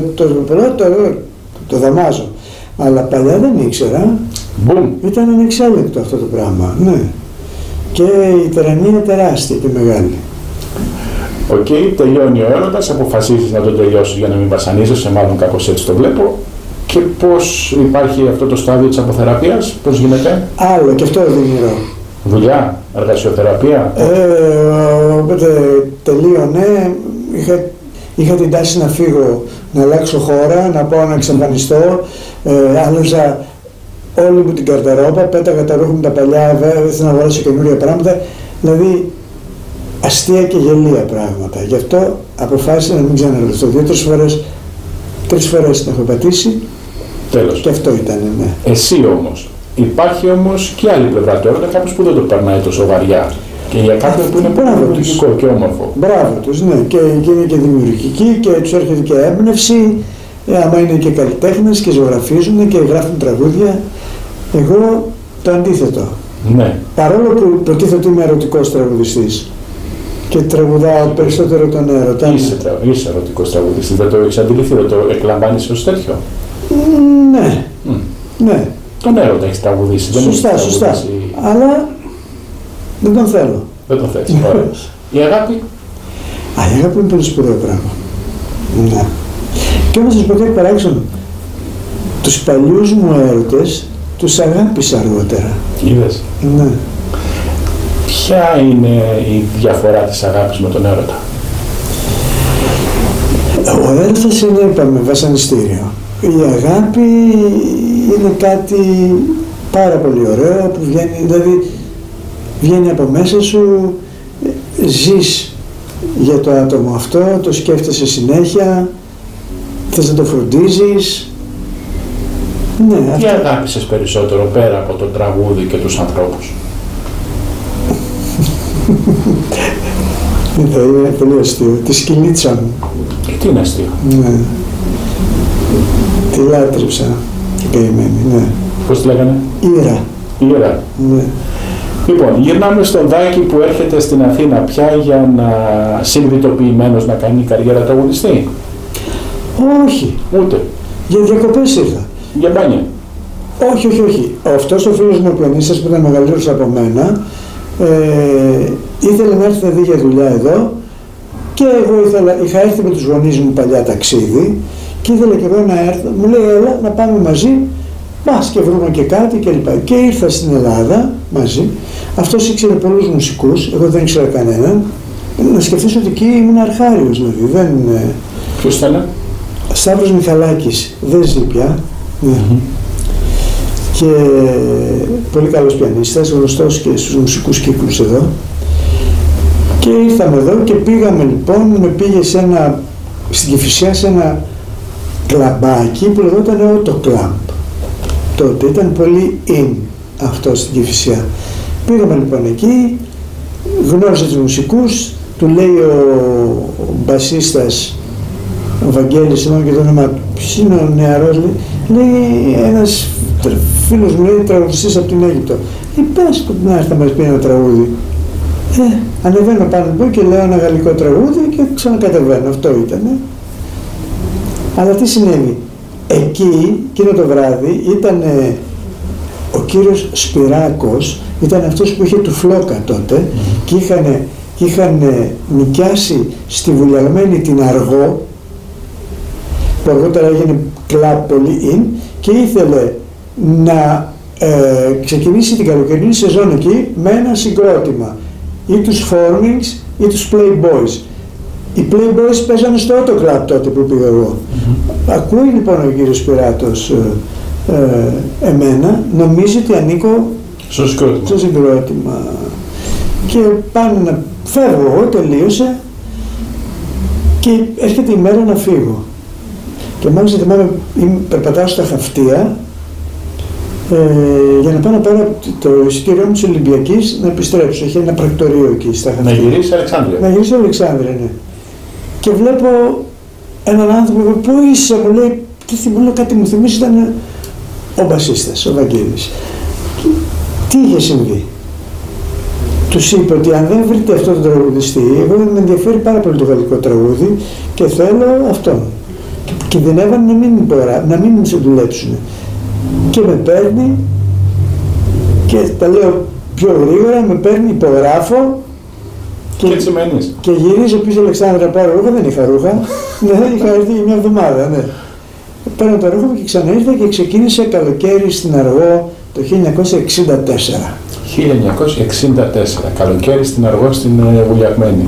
S2: το δαμάζω. Αλλά παλιά δεν ήξερα,
S1: Μπουμ.
S2: ήταν ανεξέλεγκτο αυτό το πράγμα, ναι. Και η τυραννία είναι τεράστια και μεγάλη.
S1: Οκ, τελειώνει ο έρωτας, αποφασίζεις να τον τελειώσεις για να μην βασανίζεσαι, μάλλον κάπως έτσι το βλέπω. Και πώς υπάρχει αυτό το στάδιο της αποθεραπείας, πώς γίνεται?
S2: Άλλο και αυτό οδυνηρό.
S1: Δουλειά, εργασιοθεραπεία.
S2: Οπότε τελείωνε, είχα την τάση να φύγω, να αλλάξω χώρα, να πάω να εξαφανιστώ, άλλαζα όλη μου την καρτερόπα, πέταγα τα ρούχα μου τα παλιά, ήθελα να αγοράσω καινούργια πράγματα, δηλαδή αστεία και γελία πράγματα. Γι' αυτό αποφάσισα να μην ξαναρωτήσω. 2-3 φορές την έχω πατήσει.
S1: Τέλος.
S2: Και αυτό ήταν, ναι.
S1: Εσύ όμως, υπάρχει όμως και άλλη πλευρά του έρωτα, κάποιος που δεν το περνάει τόσο βαριά. Και για κάποιον που είναι πολύ δημιουργικό και όμορφο.
S2: Μπράβο τους, ναι. Και είναι και δημιουργικοί και τους έρχεται και έμπνευση. Άμα είναι και καλλιτέχνες και ζωγραφίζουν και γράφουν τραγούδια. Εγώ το αντίθετο.
S1: Ναι.
S2: Παρόλο που προτίθεται ότι είμαι ερωτικός τραγουδιστής και τραγουδάω περισσότερο τον έρωτα.
S1: Είσαι ερωτικός τραγουδιστής, δεν το έχεις αντιληφθεί, δεν το εκλαμβάνεις ως τέτοιο?
S2: Ναι. Ναι.
S1: Τον έρωτα έχεις τραγουδήσει.
S2: Σωστά. Αλλά δεν τον θέλω.
S1: Δεν τον θες. Ωραία. Η αγάπη?
S2: Η αγάπη είναι πολύ σπουδαίο πράγμα. Ναι. Και όμως σας πω κάτι παράξενο. Τους παλιούς μου έρωτες τους αγάπησα αργότερα.
S1: Είδες.
S2: Ναι.
S1: Ποια είναι η διαφορά της αγάπης με τον έρωτα?
S2: Ο έρωτας είναι, είπαμε, βασανιστήριο. Η αγάπη είναι κάτι πάρα πολύ ωραίο που βγαίνει, δηλαδή βγαίνει από μέσα σου, ζεις για το άτομο αυτό, το σκέφτεσαι συνέχεια, θες να το φροντίζεις. Ναι,
S1: Τι αγάπησες περισσότερο πέρα από το τραγούδι και τους ανθρώπους?
S2: Είναι πολύ αστείο. Τη σκυλίτσα μου.
S1: Τι είναι αστείο?
S2: Ναι. Τη λάτρεψα η καημένη, ναι.
S1: Πώς τη λέγανε?
S2: Ήρα.
S1: Ήρα.
S2: Ναι.
S1: Λοιπόν, γυρνάμε στον Δάκη που έρχεται στην Αθήνα πια για να συνειδητοποιημένος να κάνει καριέρα τραγουδιστή.
S2: Όχι.
S1: Ούτε.
S2: Για διακοπές ήρθα.
S1: Για μπάνια.
S2: Όχι. Αυτός ο φίλος μου ο πιανίστας που ήταν μεγαλύτερος από μένα ήθελε να έρθει να δει για δουλειά εδώ και εγώ είχα έρθει με τους γονείς μου παλιά ταξίδι και ήθελα και εγώ να έρθω. Μου λέει έλα να πάμε μαζί, μπας και βρούμε και κάτι κλπ. Και ήρθα στην Ελλάδα μαζί. Αυτός ήξερε πολλούς μουσικούς, εγώ δεν ήξερα κανέναν. Να σκεφτείς ότι εκεί ήμουν αρχάριος δηλαδή. Δεν...
S1: Ποιος ήταν?
S2: Σταύρος Μιχαλάκης, δεν ζει πια. Και πολύ καλός πιανίστας, γνωστός και στους μουσικούς κύκλους εδώ. Και ήρθαμε εδώ και πήγαμε λοιπόν, με πήγε στην Κηφισιά σε ένα κλαμπάκι που λεγόταν Auto Club. Τότε ήταν πολύ in αυτό στην Κηφισιά. Πήγαμε λοιπόν εκεί, γνώρισε τους μουσικούς, του λέει ο μπασίστας, ο Βαγγέλης, συγγνώμη και το όνομα του, ποιος είναι ο νεαρός, λέει ένας φίλος μου, λέει τραγουδιστής από την Αίγυπτο. Πες που να έρθει να μας πει ένα τραγούδι. Ανεβαίνω πάνω από και λέω ένα γαλλικό τραγούδι και ξανακατεβαίνω, αυτό ήτανε. Αλλά τι συνέβη? Εκεί, εκείνο το βράδυ, ήταν ο κύριος Σπυράκος, ήταν αυτός που είχε του Φλόκα τότε και είχαν νοικιάσει στη Βουλιαγμένη την Αργό, που αργότερα έγινε κλαμπ πολύ in, και ήθελε να ξεκινήσει την καλοκαιρινή σεζόν εκεί με ένα συγκρότημα, ή τους Formings ή τους Playboys. Οι Playboys παίζανε στο Auto Club τότε που πήγα εγώ. Ακούει λοιπόν ο κύριος Σπυράτος εμένα, νομίζει ότι ανήκω στο συγκρότημα. Και πάνε να φεύγω εγώ, τελείωσε και έρχεται η μέρα να φύγω. Και μάλιστα θυμάμαι, περπατάω στα Χαυτία για να πάω να πάρω το εισιτήριό μου της Ολυμπιακής να επιστρέψω. Είχε ένα πρακτορείο εκεί στα Χαυτία.
S1: Να γυρίσει Αλεξάνδρεια.
S2: Να γυρίσει Αλεξάνδρεια, ναι. Και βλέπω έναν άνθρωπο, πού είσαι, μου λέει, κάτι μου θυμίζει, ήταν ο μπασίστας, ο Βαγγέλης. Τι είχε συμβεί? Τους είπε ότι αν δεν βρείτε αυτόν τον τραγουδιστή, εγώ με ενδιαφέρει πάρα πολύ το γαλλικό τραγούδι και θέλω αυτόν. Και κινδυνεύαν να μην σε δουλέψουν. Και με παίρνει, και τα λέω πιο γρήγορα, με παίρνει, υπογράφω. Και γυρίζω πίσω Αλεξάνδρα, πάρω ρούχα, δεν είχα ρούχα. Ναι, είχα έρθει για μια εβδομάδα, ναι. Παίρνω τα ρούχα και ξαναήρθα και ξεκίνησε καλοκαίρι στην Αργό το 1964. 1964,
S1: καλοκαίρι στην Αργό στην Βουλιαγμένη.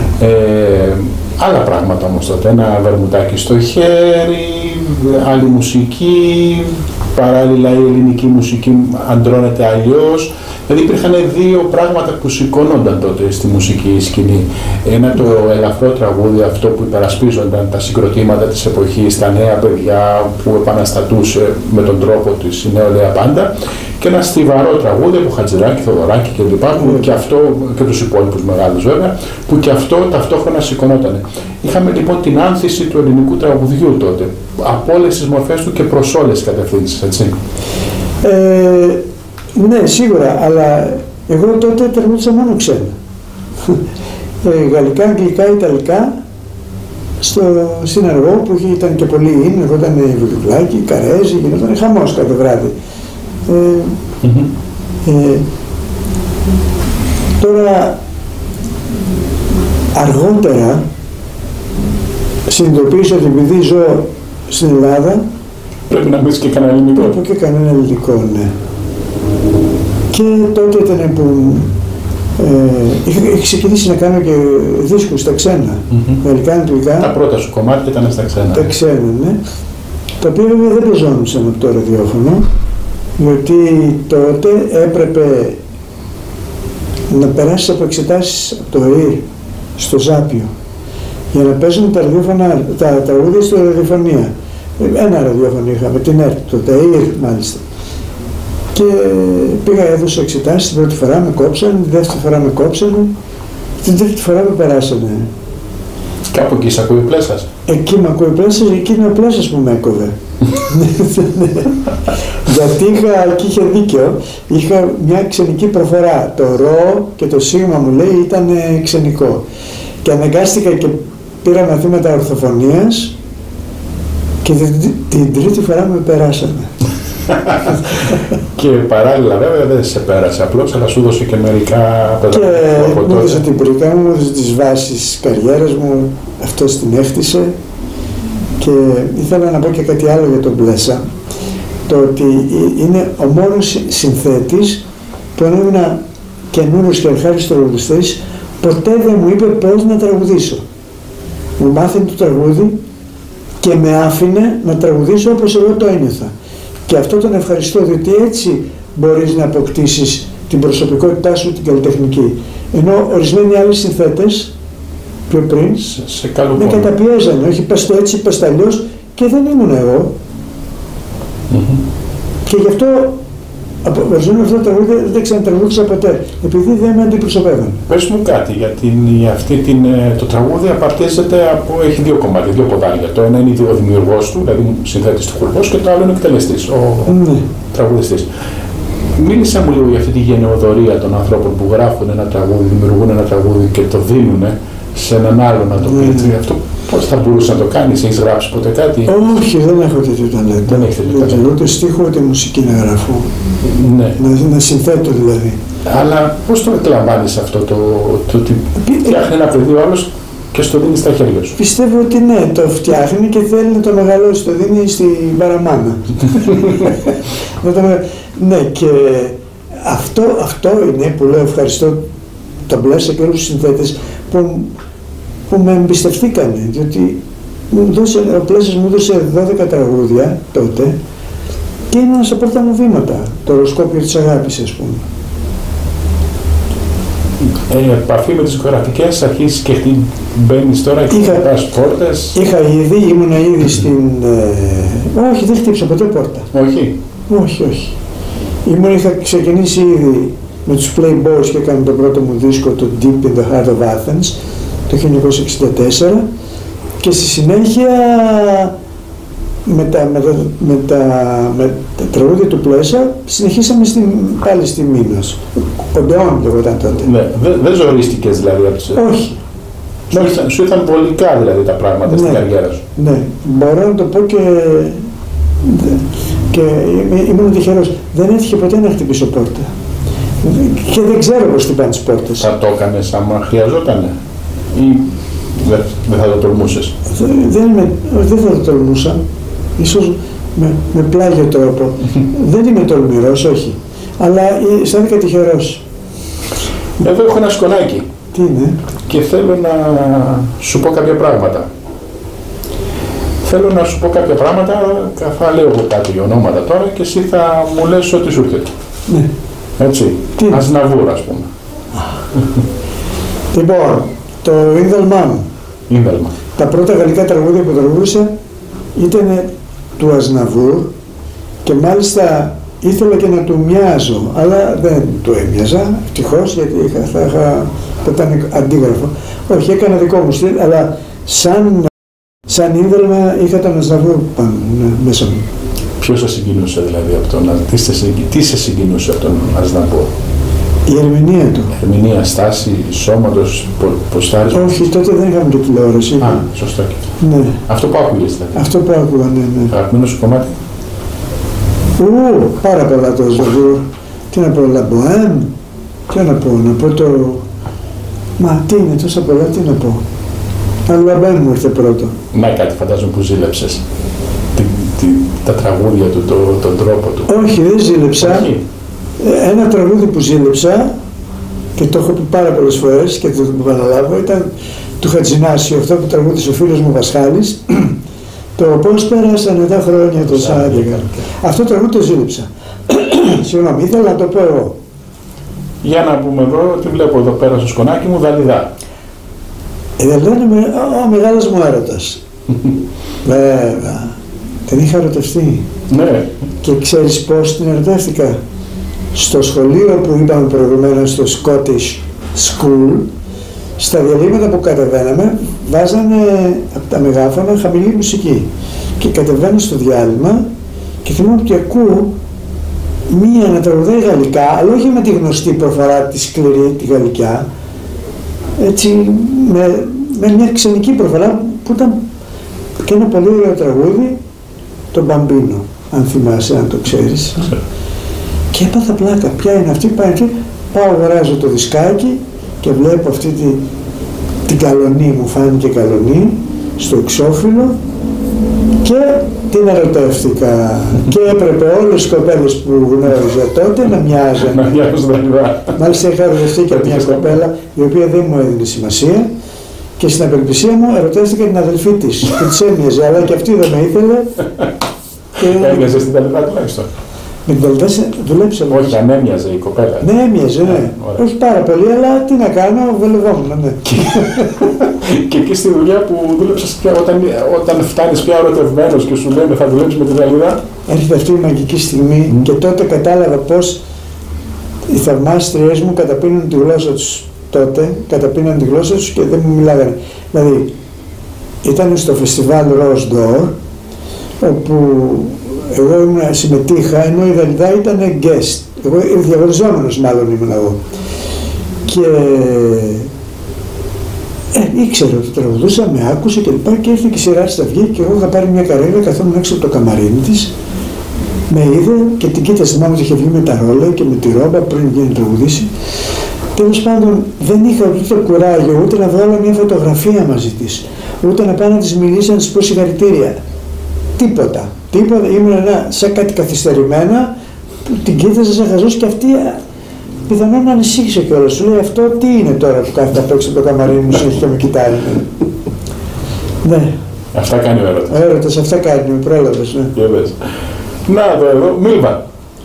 S1: Άλλα πράγματα όμως τότε, ένα βερμουτάκι στο χέρι, άλλη μουσική, παράλληλα η ελληνική μουσική αντρώνεται αλλιώς. Δηλαδή υπήρχαν δύο πράγματα που σηκώνονταν τότε στη μουσική σκηνή. Ένα το ελαφρό τραγούδι, αυτό που υπερασπίζονταν τα συγκροτήματα της εποχής, τα νέα παιδιά που επαναστατούσε με τον τρόπο της η νεολαία πάντα, και ένα στιβαρό τραγούδι από Χατζηδάκη, Θοδωράκη κλπ. Που και αυτό, και τους υπόλοιπους μεγάλους βέβαια, που και αυτό ταυτόχρονα σηκωνόταν. Είχαμε λοιπόν την άνθηση του ελληνικού τραγουδιού τότε, από όλες τις μορφές του και προς όλες τις κατευθύνσεις, έτσι.
S2: Ναι, σίγουρα, αλλά εγώ τότε τραγούδισα μόνο ξένα. Γαλλικά, αγγλικά, ιταλικά, στην Αργό που ήταν και πολύ in, εγώ ήταν Βουλιβλάκι, Καρέζι, γινόταν χαμός κάθε βράδυ. Τώρα, αργότερα, συνειδητοποίησα ότι επειδή ζω στην Ελλάδα,
S1: πρέπει να μπεις και κανένα ελληνικό.
S2: Πρέπει και κανένα ελληνικό, ναι. Και τότε ήταν που είχα ξεκινήσει να κάνω και δίσκους στα ξένα, γαλλικά, αγγλικά.
S1: Τα πρώτα σου κομμάτια ήταν στα ξένα.
S2: Τα ξένα, ναι. Τα οποία βέβαια δεν παίζονταν από το ραδιόφωνο, γιατί τότε έπρεπε να περάσεις από εξετάσεις από το ΕΙΡ στο Ζάπιο για να παίζουν τα τραγούδια στη ραδιοφωνία. Ένα ραδιόφωνο είχαμε, την ΕΡΤ, το ΕΙΡ μάλιστα. Και πήγα, έδωσα εξετάσεις, την πρώτη φορά με κόψανε, τη δεύτερη φορά με κόψανε, την τρίτη φορά με περάσανε.
S1: Κάπου εκεί σε ακούει ο Πλέσας.
S2: Εκεί με ακούει ο Πλέσας, εκεί είναι ο Πλέσας που με έκοβε. Γιατί εκεί είχε δίκιο, είχα μια ξενική προφορά. Το ρο και το σίγμα μου λέει ήταν ξενικό. Και αναγκάστηκα και πήρα μαθήματα ορθοφωνίας και την τρίτη φορά με περάσανε.
S1: Και παράλληλα βέβαια δεν σε πέρασε απλώς, αλλά σου έδωσε και μερικά παιδαγωγικά.
S2: Και μου έδωσε την πρίκα μου, μου έδωσε τις βάσεις της καριέρας μου, αυτός την έχτισε. Και ήθελα να πω και κάτι άλλο για τον Πλέσα, το ότι είναι ο μόνος συνθέτης που αν ήμουν καινούριος και αρχάριστος τραγουδιστής, ποτέ δεν μου είπε πώς να τραγουδήσω. Μου μάθαινε το τραγούδι και με άφηνε να τραγουδήσω όπως εγώ το ένιωθα. Και αυτό τον ευχαριστώ, διότι έτσι μπορείς να αποκτήσεις την προσωπικότητά σου, την καλλιτεχνική. Ενώ ορισμένοι άλλοι συνθέτες πιο πριν με καταπιέζανε, όχι πες το έτσι, πες το αλλιώς, και δεν ήμουν εγώ. Και γι' αυτό ορισμένο αυτό το τραγούδι δεν ξανατραγούδησα ποτέ, επειδή δεν με αντιπροσωπεύανε.
S1: Πες μου κάτι, γιατί το τραγούδι απαρτίζεται από, έχει δύο κομμάτια, δύο ποδάρια. Το ένα είναι ο δημιουργός του, δηλαδή συνθέτης του χορός, και το άλλο είναι ο εκτελεστής, ο τραγουδιστής. Μίλησε μου λίγο για αυτή τη γενεοδορία των ανθρώπων που γράφουν ένα τραγούδι, δημιουργούν ένα τραγούδι και το δίνουν σε έναν άλλο να το πει. Αυτό πώς θα μπορούσε να το κάνεις, έχεις γράψει ποτέ κάτι?
S2: Όχι, δεν έχω τέτοιο ταλέντο.
S1: Δεν έχεις τέτοιο ταλέντο.
S2: Ούτε στίχο ούτε μουσική να γράφω.
S1: Ναι.
S2: Να συνθέτω δηλαδή.
S1: Αλλά πώς το εκλαμβάνεις αυτό το ότι φτιάχνει ένα παιδί ο άλλος και στο δίνει στα χέρια σου?
S2: Πιστεύω ότι ναι, το φτιάχνει και θέλει να το μεγαλώσει, το δίνει στην παραμάνα. Ναι, και αυτό είναι που λέω ευχαριστώ τον Πλέσα και όλους τους συνθέτες που με εμπιστευτήκανε, διότι ο Πλέσας μου έδωσε 12 τραγούδια τότε και ήμουν στα πρώτα μου βήματα, το οροσκόπιο της αγάπης, ας πούμε.
S1: Επαφή με τις γραφικές αρχίσεις και μπαίνεις τώρα και χτυπάς πόρτες?
S2: Ήμουνα ήδη στην... όχι, δεν χτύψα ποτέ πόρτα.
S1: Όχι?
S2: Όχι. Είχα ξεκινήσει ήδη με τους Playboys και έκανε τον πρώτο μου δίσκο, το Deep in the Heart of Athens, το 1964, και στη συνέχεια με τα τραγούδια του Πλέσα συνεχίσαμε πάλι στη Μήνος. Οντεόν λεγόταν τότε.
S1: Ναι, δεν ζορίστηκες δηλαδή από τους...
S2: Όχι.
S1: Σου ήταν βολικά δηλαδή τα πράγματα στην καριέρα σου.
S2: Ναι, μπορώ να το πω και ήμουν τυχερός. Δεν έτυχε ποτέ να χτυπήσω πόρτα. Και δεν ξέρω πώς χτυπάνε τις πόρτες.
S1: Θα το έκανες άμα χρειαζότανε ή δεν θα το τολμούσες?
S2: Δεν θα το τολμούσα. Ίσως με πλάγιο τρόπο. Δεν είμαι τολμηρός, όχι. Αλλά αισθάνθηκα τυχερός.
S1: Εδώ έχω ένα σκονάκι.
S2: Τι είναι?
S1: Και θέλω να σου πω κάποια πράγματα. Θέλω να σου πω κάποια πράγματα, θα λέω εγώ κάτι ονόματα τώρα και εσύ θα μου λες ό,τι σου έρχεται.
S2: Ναι.
S1: Έτσι. Ασναβούρ, ας πούμε.
S2: Λοιπόν, το Ίνδαλμαν. Τα πρώτα γαλλικά τραγούδια που τραγούδισα ήταν του Ασναβούρ και μάλιστα ήθελα και να του μοιάζω, αλλά δεν του έμοιαζα, ευτυχώς, γιατί θα ήταν αντίγραφο. Όχι, έκανα δικό μου στυλ, αλλά σαν Ίνδαλμα είχα τον Ασναβούρ πάνω μέσα μου.
S1: Ποιος σε συγκινούσε δηλαδή από τον τι σε συγκινούσε από τον Ασναβούρ?
S2: Η ερμηνεία του.
S1: Ερμηνεία, στάση, σώματος, ποστάρισμα.
S2: Όχι, τότε δεν είχαμε και τηλεόραση.
S1: Α, σωστά.
S2: Ναι.
S1: Αυτό που άκουγες δηλαδή?
S2: Αυτό που άκουγα, ναι.
S1: Αγαπημένο σου κομμάτι?
S2: Πάρα πολλά το Ασναβούρ. Τι να πω, Λαμποέμ. Τι να πω το... Μα τι είναι, τόσα πολλά, τι να πω. Αλλά Λαμποέμ μου ήρθε πρώτο.
S1: Να κάτι φαντάζομαι που ζήλεψες. Τα τραγούδια του, τον τρόπο του.
S2: Όχι, δεν ζήλεψα.
S1: Όχι.
S2: Ένα τραγούδι που ζήλεψα και το έχω πει πάρα πολλές φορές και δεν το επαναλάβω, ήταν του Χατζηνάσιου, αυτό που τραγούδισε ο φίλος μου Βασχάλης, το πώς πέρασαν τα χρόνια το Σάντικα. Αυτό το τραγούδι το ζήλεψα. Συγγνώμη, ήθελα να το πω εγώ.
S1: Για να πούμε εδώ, τι βλέπω εδώ πέρα στο σκονάκι μου, Δαλιδά.
S2: Δαλιδά είναι ο μεγάλος μου έρωτας. Βέβαια. Την είχα ερωτευτεί.
S1: Ναι.
S2: Και ξέρεις πώς την ερωτεύτηκα? Στο σχολείο που είπαμε προηγουμένως, στο Scottish School, στα διαλύματα που κατεβαίναμε βάζανε από τα μεγάφωνα χαμηλή μουσική και κατεβαίνω στο διάλειμμα και θυμάμαι ότι ακούω μία να τραγουδάει γαλλικά, αλλά όχι με τη γνωστή προφορά τη σκληρή, τη γαλλικιά, έτσι με μια ξενική προφορά που ήταν και ένα πολύ ωραίο τραγούδι, το Μπαμπίνο, αν θυμάσαι, αν το ξέρεις. Και έπαθα πλάκα, ποια είναι αυτή, πάει εκεί, πάω αγοράζω το δισκάκι και βλέπω αυτή την καλονή, μου φάνηκε καλονή, στο εξώφυλλο και την ερωτεύτηκα. Και έπρεπε όλες τις κοπέλες που γνώριζα τότε να μοιάζουν. Μάλιστα είχα ερωτευτεί και μια κοπέλα η οποία δεν μου έδινε σημασία και στην απελπισία μου ερωτεύτηκα την αδελφή της και της έμοιαζε, αλλά και αυτή δεν με ήθελε.
S1: Έμοιαζε στην Ταλιβά τουλάχιστον.
S2: Με την Ταλιβά δουλέψαμε.
S1: Όχι, αν έμοιαζε η κοπέλα.
S2: Ναι, έμοιαζε, ναι. Όχι πάρα πολύ, αλλά τι να κάνω, βολευόμουν, ναι.
S1: Και εκεί στη δουλειά που δούλεψες, όταν φτάνεις πια ερωτευμένος και σου λένε θα δουλέψεις με την Ταλιβά.
S2: Έρχεται αυτή η μαγική στιγμή και τότε κατάλαβα πως οι θαυμάστριές μου καταπίνουν τη γλώσσα τους τότε, καταπίναν τη γλώσσα τους και δεν μου μιλάγανε. Δηλαδή, ήταν στο φεστιβάλ Rose d'Or, όπου εγώ συμμετείχα, ενώ η Δαλιδά ήταν guest. Εγώ διαγωνιζόμενος μάλλον ήμουν εγώ. Και ήξερα ότι τραγουδούσα, με άκουσε και λοιπά και ήρθε και η σειρά της θα βγει και εγώ είχα πάρει μια καρέγα, καθόμουν έξω από το καμαρίνι της, με είδε και την κοίτασε, θυμάμαι ότι είχε βγει με τα ρόλα και με τη ρόμπα πριν βγει να τραγουδήσει. Τέλος πάντων δεν είχα ούτε κουράγιο ούτε να βγάλω μια φωτογραφία μαζί της, ούτε να πάω να της μιλήσω, να της πω συγχαρητήρια. Τίποτα. Ήμουν σαν κάτι καθυστερημένα που την κοίταζα σαν χαζός και αυτή πιθανόν να ανησύχησε κιόλας. Σου λέει αυτό τι είναι τώρα που κάθεται απ' έξω από το καμαρίνι μου συνέχεια και με κοιτάει. Ναι.
S1: Αυτά κάνει ο έρωτας.
S2: Ο έρωτας, αυτά κάνει, με πρόλαβες, ναι.
S1: Να εδώ, Μίλβα.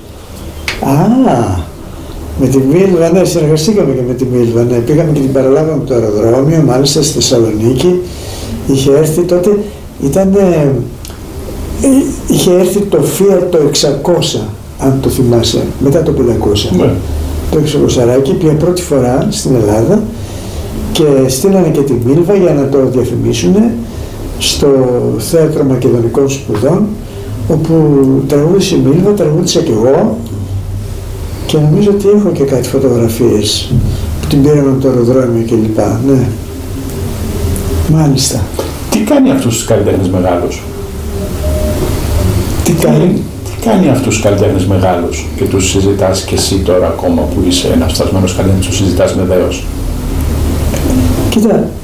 S2: Με τη Μίλβα, ναι, συνεργαστήκαμε και με τη Μίλβα, ναι. Πήγαμε και την παραλάβαμε από το αεροδρόμιο, μάλιστα στη Θεσσαλονίκη. Είχε έρθει τότε, είχε έρθει το Fiat το 600, αν το θυμάσαι, μετά το 500. Ναι. Το 600 πια πρώτη φορά στην Ελλάδα και στείλανε και τη Μίλβα για να το διαφημίσουν στο Θέατρο Μακεδονικών Σπουδών, όπου τραγούδισε η Μίλβα, τραγούδισα και εγώ και νομίζω ότι έχω και κάτι φωτογραφίες που την πήραμε από το αεροδρόμιο κλπ. Ναι. Μάλιστα.
S1: Τι κάνει αυτούς τους καλλιτέχνες μεγάλους?
S2: Τι
S1: κάνει αυτούς τους καλλιτέχνες μεγάλους και τους συζητάς και εσύ τώρα ακόμα που είσαι ένας φτασμένος καλλιτέχνης, τους συζητάς με δέος?
S2: Κοίτα,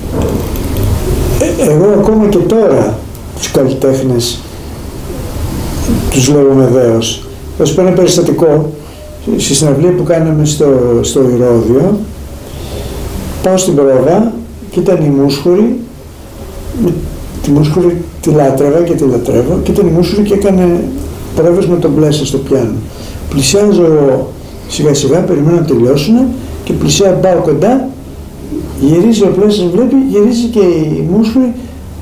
S2: εγώ ακόμα και τώρα τους καλλιτέχνες τους λέω με δέος. Θα σου πω ένα περιστατικό. Στη συναυλία που κάναμε στο Ηρώδειο, πάω στην πρόβα και ήταν η Μούσχουρη, τη Μούσχουρη τη λάτρευα και τη λατρεύω, και ήταν η Μούσχουρη και έκανε πρόβες με τον Πλέσσα στο πιάνο. Πλησιάζω σιγά σιγά, περιμένω να τελειώσουν και πλησιάζω, πάω κοντά, γυρίζει ο Πλέσσας, βλέπει, γυρίζει και η Μούσχουρη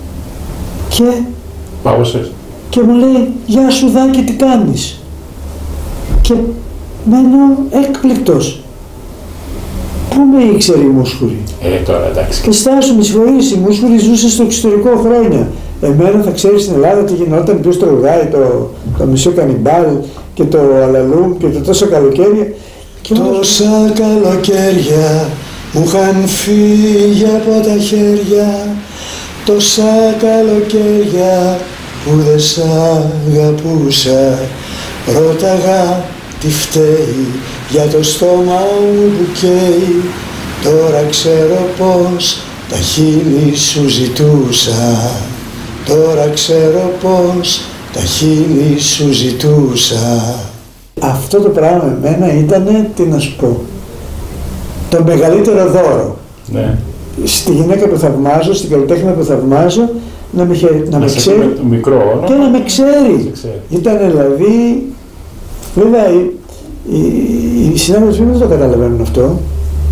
S2: και μου λέει «Γεια σου Δάκη, τι κάνεις?» Και μένω έκπληκτος. Πού με ήξερε η Μούσχουρη?
S1: Τώρα εντάξει.
S2: Και στάσου, με συγχωρείς, η Μούσχουρη ζούσε στο εξωτερικό χρόνια. Εμένα θα ξέρεις στην Ελλάδα τι γινόταν, ποιος τραγουδάει το Μισό Κανιμπάλ και το Αλαλούμ και το Τόσα Καλοκαίρια. Τόσα καλοκαίρια μου είχαν φύγει από τα χέρια, τόσα καλοκαίρια που δεν σ' αγαπούσα. Ρώταγα τι φταίει για το στόμα μου που καίει, τώρα ξέρω πως τα χείλη σου ζητούσα. Τώρα ξέρω πως τα χείλη σου ζητούσα. Αυτό το πράγμα εμένα ήτανε, τι να σου πω, το μεγαλύτερο δώρο.
S1: Ναι.
S2: Στη γυναίκα που θαυμάζω, στην καλλιτέχνη που θαυμάζω, να με ξέρει
S1: μικρό,
S2: και να με ξέρει. Ήτανε δηλαδή, βέβαια οι συνάδελφοι δεν το καταλαβαίνουν αυτό.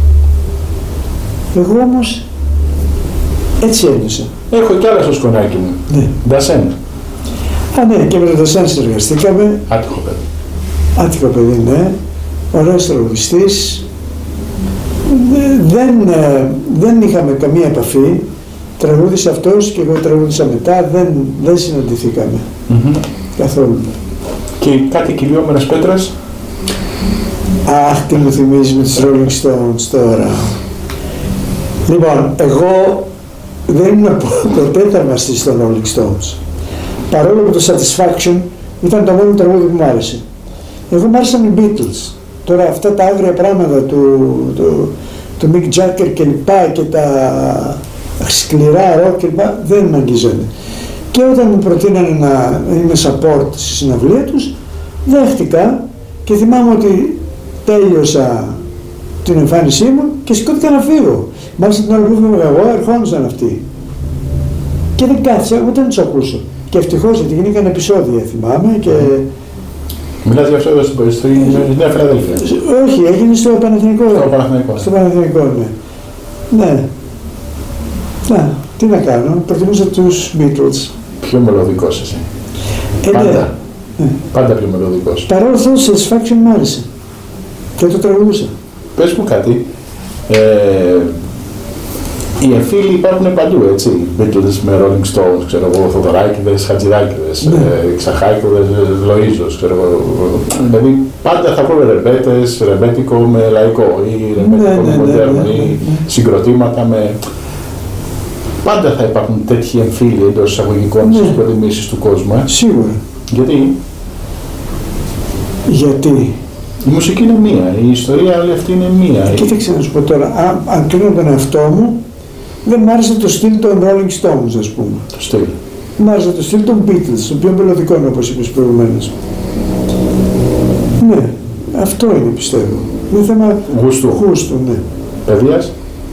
S2: Εγώ όμως έτσι ένιωσα.
S1: Έχω κι άλλα στο σκονάκι μου.
S2: Ναι.
S1: Ντασέν.
S2: Ναι, και με τον Ντασέν συνεργαστήκαμε.
S1: Άτυχο παιδί.
S2: Άτυχο παιδί, ναι. Ωραίος τραγουδιστής. δεν είχαμε καμία επαφή. Τραγούδισε αυτός και εγώ τραγούδισα μετά, δεν συναντηθήκαμε καθόλου.
S1: Και κάτι κυλιόμενες πέτρες.
S2: Αχ, τι μου θυμίζει με τους Rolling Stones τώρα. Λοιπόν, εγώ δεν ήμουν ποτέ θαυμαστής των Rolling Stones. Παρόλο που το Satisfaction ήταν το μόνο τραγούδι που μου άρεσε. Εγώ μου άρεσαν οι Beatles. Τώρα αυτά τα άγρια πράγματα του Mick Jagger και λοιπά και τα σκληρά ροκ και λοιπά δεν με αγγίζανε. Και όταν μου προτείνανε να είμαι support στη συναυλία τους, δέχτηκα και θυμάμαι ότι τέλειωσα την εμφάνισή μου και σηκώθηκα να φύγω. Μάλιστα την άλλη που ήμουν εγώ, ερχόντουσαν αυτοί. Και δεν κάθισα ούτε να τους ακούσω. Και ευτυχώς γιατί γίνηκαν επεισόδια, θυμάμαι και...
S1: Μιλάς για αυτό στη Νέα Φιλαδέλφια.
S2: Όχι, έγινε στο Παναθηναϊκό. Στο Παναθηναϊκό, ναι. Ναι. Να, τι να κάνω, προτιμούσα τους Beatles.
S1: Πιο μελωδικός εσύ. Πάντα. Ναι. Πάντα πιο μελωδικός.
S2: Παρόλο αυτό, το Satisfaction μου άρεσε. Και το τραγουδούσα.
S1: Πες μου κάτι. Οι εμφύλοι υπάρχουν παντού, έτσι. Beatles με Rolling Stones, ξέρω εγώ, Θοδωράκηδες, Χατζηδάκηδες, Ξαχάκηδες, Λοΐζος, ξέρω εγώ. Δηλαδή πάντα θα βρούμε ρεμπέτες, ρεμπέτικο με λαϊκό ή ρεμπέτικο με μοντέρνο ή συγκροτήματα με... Πάντα θα υπάρχουν τέτοιοι εμφύλοι εντός εισαγωγικών στις προτιμήσεις του κόσμου.
S2: Σίγουρα.
S1: Γιατί?
S2: Γιατί?
S1: Η μουσική είναι μία, η ιστορία όλη αυτή είναι μία.
S2: Κοίταξε να σου πω τώρα, αν κρίνω τον εαυτό μου, δεν μ' άρεσε το στυλ των Rolling Stones, ας πούμε.
S1: Το στυλ.
S2: Μ' άρεσε το στυλ των Beatles, το πιο μελωδικό είναι, όπως είπες προηγουμένως. Ναι, αυτό είναι πιστεύω. Είναι θέμα γούστου, ναι.
S1: Παιδείας.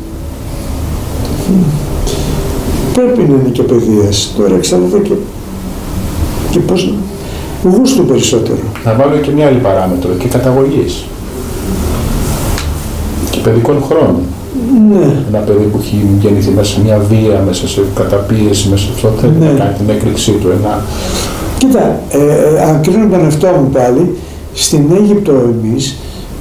S2: Πρέπει να είναι και παιδείας. Τώρα εξαρτάται και πώς γούστου περισσότερο.
S1: Να βάλω και μια άλλη παράμετρο, και καταγωγής. Και παιδικών χρόνων.
S2: Ναι.
S1: Ένα παιδί που έχει γεννηθεί μέσα σε μια βία, μέσα σε καταπίεση, μέσα σε αυτό θέλει να κάνει την έκρηξή του.
S2: Κοίτα, αν κρίνω τον εαυτό μου πάλι, στην Αίγυπτο εμείς,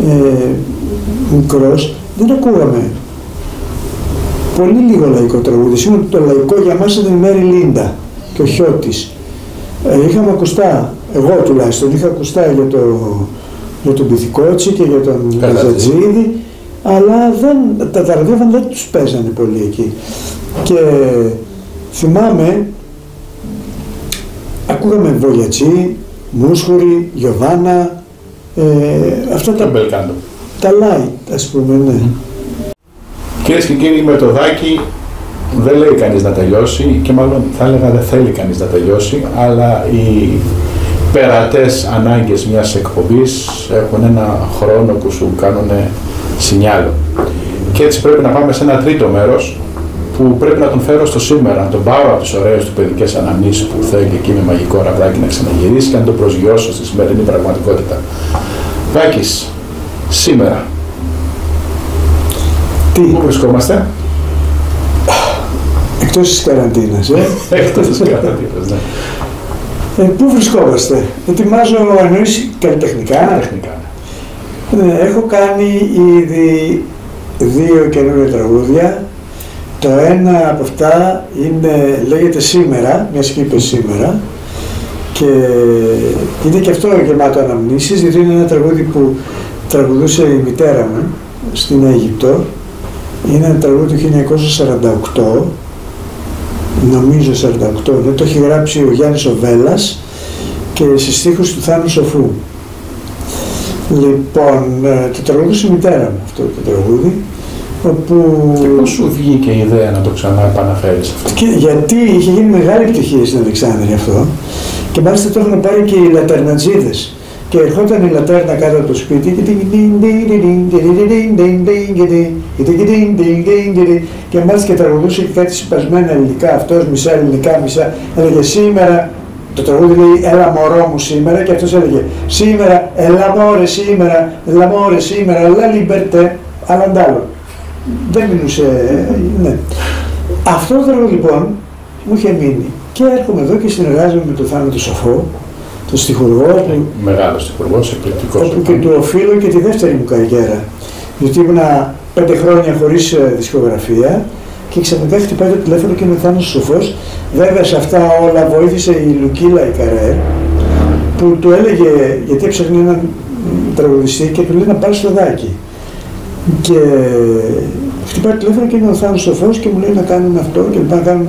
S2: μικρός, δεν ακούγαμε πολύ λίγο λαϊκό τραγούδι. Σήμερα το λαϊκό για μας ήταν η Μέρι Λίντα και ο Χιώτης. Είχαμε ακουστά, εγώ τουλάχιστον είχα ακουστά για τον Πυθικότσι και για τον Καζατζίδη, αλλά τα ραδιόφωνα δεν τους παίζανε πολύ εκεί. Και θυμάμαι, ακούγαμε Βολιατσί, Μούσχουρη, Γιωβάνα, αυτά τα light, ας πούμε, ναι.
S1: Κυρίες και κύριοι, με το Δάκη δεν λέει κανείς να τελειώσει και μάλλον θα έλεγα δεν θέλει κανείς να τελειώσει, αλλά οι περατές ανάγκες μιας εκπομπής έχουν ένα χρόνο που σου κάνουν σινιάλο. Και έτσι πρέπει να πάμε σε ένα τρίτο μέρος που πρέπει να τον φέρω στο σήμερα, να τον πάρω από τις ωραίες του παιδικές αναμνήσεις που θέλει εκεί με μαγικό ραβδάκι να ξαναγυρίσει και να τον προσγειώσω στη σημερινή πραγματικότητα. Δάκης, σήμερα. Πού βρισκόμαστε?
S2: Εκτός της καραντίνας,
S1: Εκτός της καραντίνας, ναι.
S2: Πού βρισκόμαστε? Ετοιμάζω εννοείς καλλιτεχνικά. Έχω κάνει ήδη 2 καινούργια τραγούδια. Το ένα από αυτά λέγεται Σήμερα, μια σκήπη σήμερα. Και είναι και αυτό γεμάτο αναμνήσεις, γιατί είναι ένα τραγούδι που τραγουδούσε η μητέρα μου στην Αίγυπτο. Είναι ένα τραγούδι του 1948, νομίζω 48, το έχει γράψει ο Γιάννης ο Βέλλας και σε στίχους του Θάνου Σοφού. Λοιπόν, το τραγούδισε η μητέρα μου αυτό το τραγούδι, όπου...
S1: Και πώς σου βγήκε η ιδέα να το ξανά επαναφέρεις αυτό?
S2: Γιατί είχε γίνει μεγάλη επιτυχία στην Αλεξάνδρεια αυτό και μάλιστα το έχουν πάρει και οι λατερνατζίδες. Και ερχόταν η λατέρνα κάτω από το σπίτι και μάλιστα και τραγουδούσε και κάτι σπασμένα ελληνικά, αυτός μισά ελληνικά, μισά. Έλεγε σήμερα, το τραγούδι λέει έλα μωρό μου σήμερα και αυτός έλεγε σήμερα, έλα μωρέ σήμερα, έλα μωρέ σήμερα, έλα λιμπερτέ, άλλον τ' άλλο. Δεν μιλούσε, ναι. Αυτό το τραγούδι λοιπόν μου είχε μείνει και έρχομαι εδώ και συνεργάζομαι με τον Θάνο τον Σοφό, τον στιχουργό,
S1: μεγάλος στιχουργός, εκπληκτικός.
S2: Όπου και του οφείλω και τη δεύτερη μου καριέρα. Διότι ήμουνα 5 χρόνια χωρίς δισκογραφία και ξαφνικά χτυπάει το τηλέφωνο και είναι ο Θάνος Σοφός. Βέβαια σε αυτά όλα βοήθησε η Λουκίλα η Καρέ, που του έλεγε, γιατί έψαχνε έναν τραγουδιστή και του λέει να πάρει στο Δάκη. Και χτυπάει το τηλέφωνο και είναι ο Θάνος Σοφός και μου λέει να κάνουμε αυτό και να κάνουμε.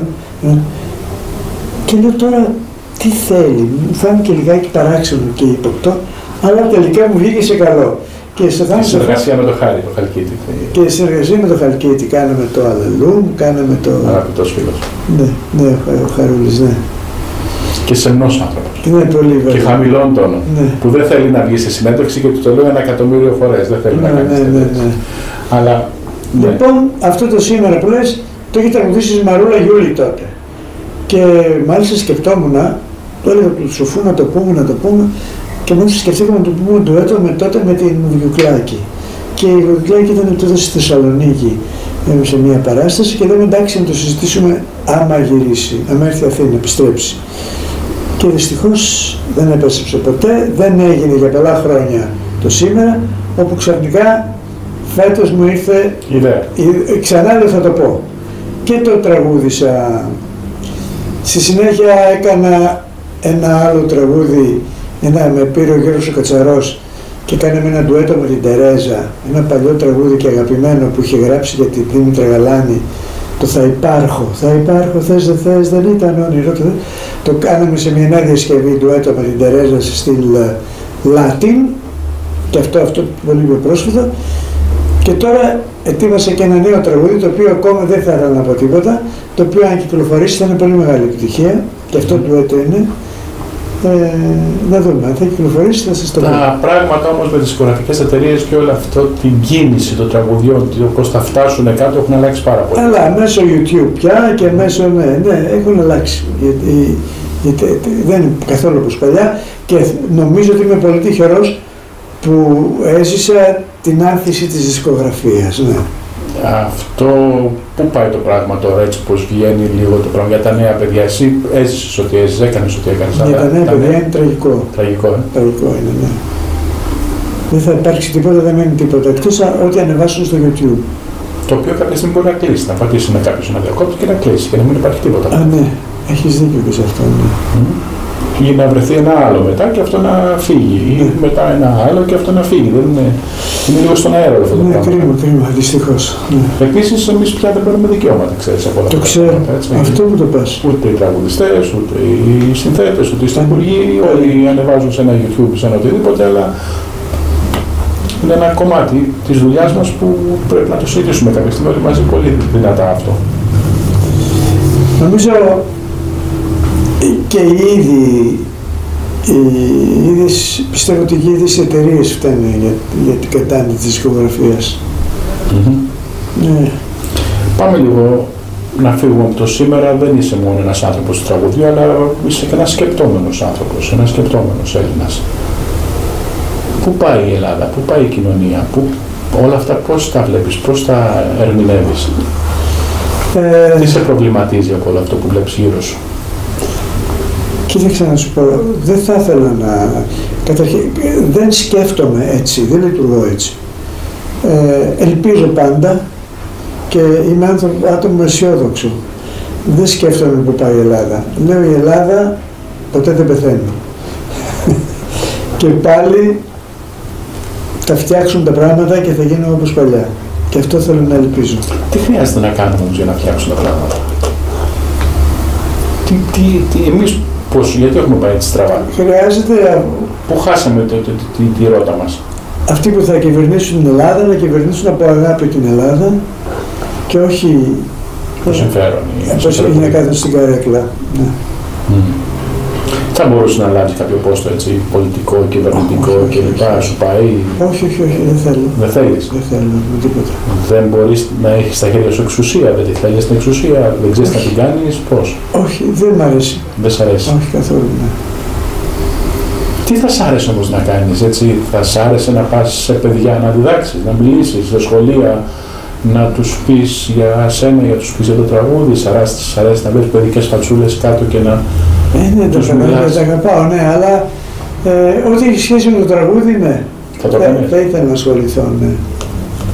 S2: Και λέω τώρα τι θέλει, μου φάνηκε λιγάκι παράξενο και ύποπτο, αλλά τελικά μου βγήκε σε καλό. Και σε
S1: συνεργασία με το Χάρη, το Χαλκίτη.
S2: Και σε συνεργασία με το Χαλκίτη κάναμε το Αλληλούμ, κάναμε το.
S1: Αγαπητός φίλος.
S2: Ναι, ο Χαρούλης, ναι.
S1: Και σεμνός άνθρωπος.
S2: Ναι, πολύ βέβαια.
S1: Και χαμηλών τόνων.
S2: Ναι.
S1: Που δεν θέλει να βγει σε συνέντευξη και του το λέω 1 εκατομμύριο φορές. Δεν θέλει να κάνει συνέντευξη.
S2: Ναι.
S1: Αλλά. Ναι.
S2: Λοιπόν, αυτό το σήμερα που λες το έχει τραγουδήσει η Μαρούλα Γιούλη τότε. Και μάλιστα σκεφτόμουν, το έλεγα του Σοφού να το πούμε. Και μάλιστα σκεφτήκαμε να το πούμε ντουέτο τότε με την Βουδιουκλάκη. Και η Βουδιουκλάκη ήταν τότε στη Θεσσαλονίκη σε μια παράσταση και λέμε εντάξει να το συζητήσουμε άμα γυρίσει, άμα έρθει η Αθήνα, επιστρέψει. Και δυστυχώς δεν επέστρεψε ποτέ, δεν έγινε για πολλά χρόνια το σήμερα, όπου ξαφνικά φέτος μου ήρθε ξανά δεν θα το πω. Και το τραγούδισα. Στη συνέχεια έκανα ένα άλλο τραγούδι, με πήρε ο Γιώργος ο Κατσαρός και κάναμε ένα ντουέτο με την Τερέζα, ένα παλιό τραγούδι και αγαπημένο που είχε γράψει για την Δήμητρα Γαλάνη, το «Θα υπάρχω, θες δεν θες, δεν ήταν όνειρο». Το κάναμε σε μια νέα διασκευή ντουέτο με την Τερέζα σε στυλ Latin και αυτό πολύ πιο πρόσφατο. Και τώρα ετοίμασα και ένα νέο τραγούδι, το οποίο ακόμα δεν θα ήθελα να πω τίποτα, το οποίο αν κυκλοφορήσει θα είναι πολύ μεγάλη επιτυχία και αυτό ντουέτο είναι. Να δούμε, αν θα κυκλοφορήσει θα σας το πω.
S1: Τα πράγματα όμως με τις δισκογραφικές εταιρείες και όλο αυτό, την κίνηση των τραγουδιών, πώς θα φτάσουν κάτω, έχουν αλλάξει πάρα πολύ.
S2: Αλλά μέσω YouTube πια και μέσω, ναι, έχουν αλλάξει. Γιατί δεν είναι καθόλου όπως παλιά και νομίζω ότι είμαι πολύ τυχερός που έζησα την άνθηση της δισκογραφίας. Ναι.
S1: Αυτό, πού πάει το πράγμα τώρα, έτσι πως βγαίνει λίγο το πράγμα για τα νέα παιδιά? Εσύ έζησες ότι έζησες, έκανες ότι έκανες.
S2: Για τα νέα παιδιά είναι τραγικό.
S1: Τραγικό
S2: είναι, ναι. Δεν θα υπάρξει τίποτα, δεν μένει τίποτα, εκτός ό,τι ανεβάσουν στο YouTube.
S1: Το οποίο κάποια στιγμή μπορεί να κλείσει, να πατήσει με κάποιος να διακόπτει και να κλείσει και να μην υπάρχει τίποτα.
S2: Α, ναι, έχεις δίκιο και σε αυτό, ναι.
S1: Ή να βρεθεί ένα άλλο μετά και αυτό να φύγει, ή μετά ένα άλλο και αυτό να φύγει. Δεν είναι λίγο στον αέρα αυτό το πράγμα.
S2: Κρίμα, δυστυχώς.
S1: Επίσης, εμείς πια δεν παίρνουμε δικαιώματα, ξέρεις, από όλα αυτά.
S2: Το ξέρω, αυτό που το πας.
S1: Ούτε οι τραγουδιστές, ούτε οι συνθέτες, ούτε οι στιχουργοί, όλοι ανεβάζουν σε ένα YouTube, σε ένα οτιδήποτε, αλλά είναι ένα κομμάτι της δουλειάς μας που πρέπει να το συζητήσουμε κάποια στιγμή όλοι μαζί πολύ δυνατά αυτό.
S2: Νομίζω και οι ίδιες, πιστεύω ότι οι ίδιες εταιρείες φταίνουν για την κατάντη της δισκογραφίας. Ναι.
S1: Πάμε λίγο να φύγουμε από το σήμερα. Δεν είσαι μόνο ένας άνθρωπος του τραγουδιού, αλλά είσαι και ένας σκεπτόμενος άνθρωπος, ένας σκεπτόμενος Έλληνας. Πού πάει η Ελλάδα, πού πάει η κοινωνία, όλα αυτά πώς τα βλέπεις, πώς τα ερμηνεύεις? Τι σε προβληματίζει από όλο αυτό που βλέπεις γύρω σου?
S2: Κοίταξε να σου πω, δεν θα ήθελα να... Καταρχήν, δεν σκέφτομαι έτσι, δεν λειτουργώ έτσι. Ελπίζω πάντα και είμαι άτομο αισιόδοξο. Δεν σκέφτομαι που πάει η Ελλάδα. Λέω η Ελλάδα ποτέ δεν πεθαίνει. Και πάλι θα φτιάξουν τα πράγματα και θα γίνουν όπως παλιά. Και αυτό θέλω να ελπίζω.
S1: Τι χρειάζεται να κάνουμε όμως για να φτιάξουν τα πράγματα? Εμείς πώς, γιατί έχουμε πάει έτσι στραβά?
S2: Χρειάζεται...
S1: Πού χάσαμε τη ρότα μας?
S2: Αυτοί που θα κυβερνήσουν την Ελλάδα, να κυβερνήσουν από αγάπη την Ελλάδα και όχι...
S1: Το συμφέρον.
S2: Ή να κάθονται στην καρέκλα. Ναι.
S1: Θα μπορούσε να λάβει κάποιο πόστο έτσι, πολιτικό, κυβερνητικό κλπ. Σου πάει?
S2: Όχι, δεν θέλω.
S1: Δεν θέλεις?
S2: Δεν θέλω με τίποτα.
S1: Δεν μπορείς να έχεις στα χέρια σου εξουσία, δεν τη θέλεις την εξουσία, δεν ξέρεις να την κάνεις, πώς?
S2: Όχι, δεν μ' αρέσει.
S1: Δεν σ' αρέσει?
S2: Όχι καθόλου, ναι.
S1: Τι θα σ' άρεσε όμως να κάνεις, έτσι, θα σ' άρεσε να πας σε παιδιά να διδάξεις, να μιλήσεις σε σχολεία, να τους πεις για σένα, για τους πεις για το τραγούδι, σ' αρέσει να βρεις παιδικές φατσούλες κάτω και να...
S2: Ναι, το αγαπάω, ναι, αλλά ό,τι έχει σχέση με το τραγούδι, ναι. Θα ήθελα να ασχοληθώ, ναι.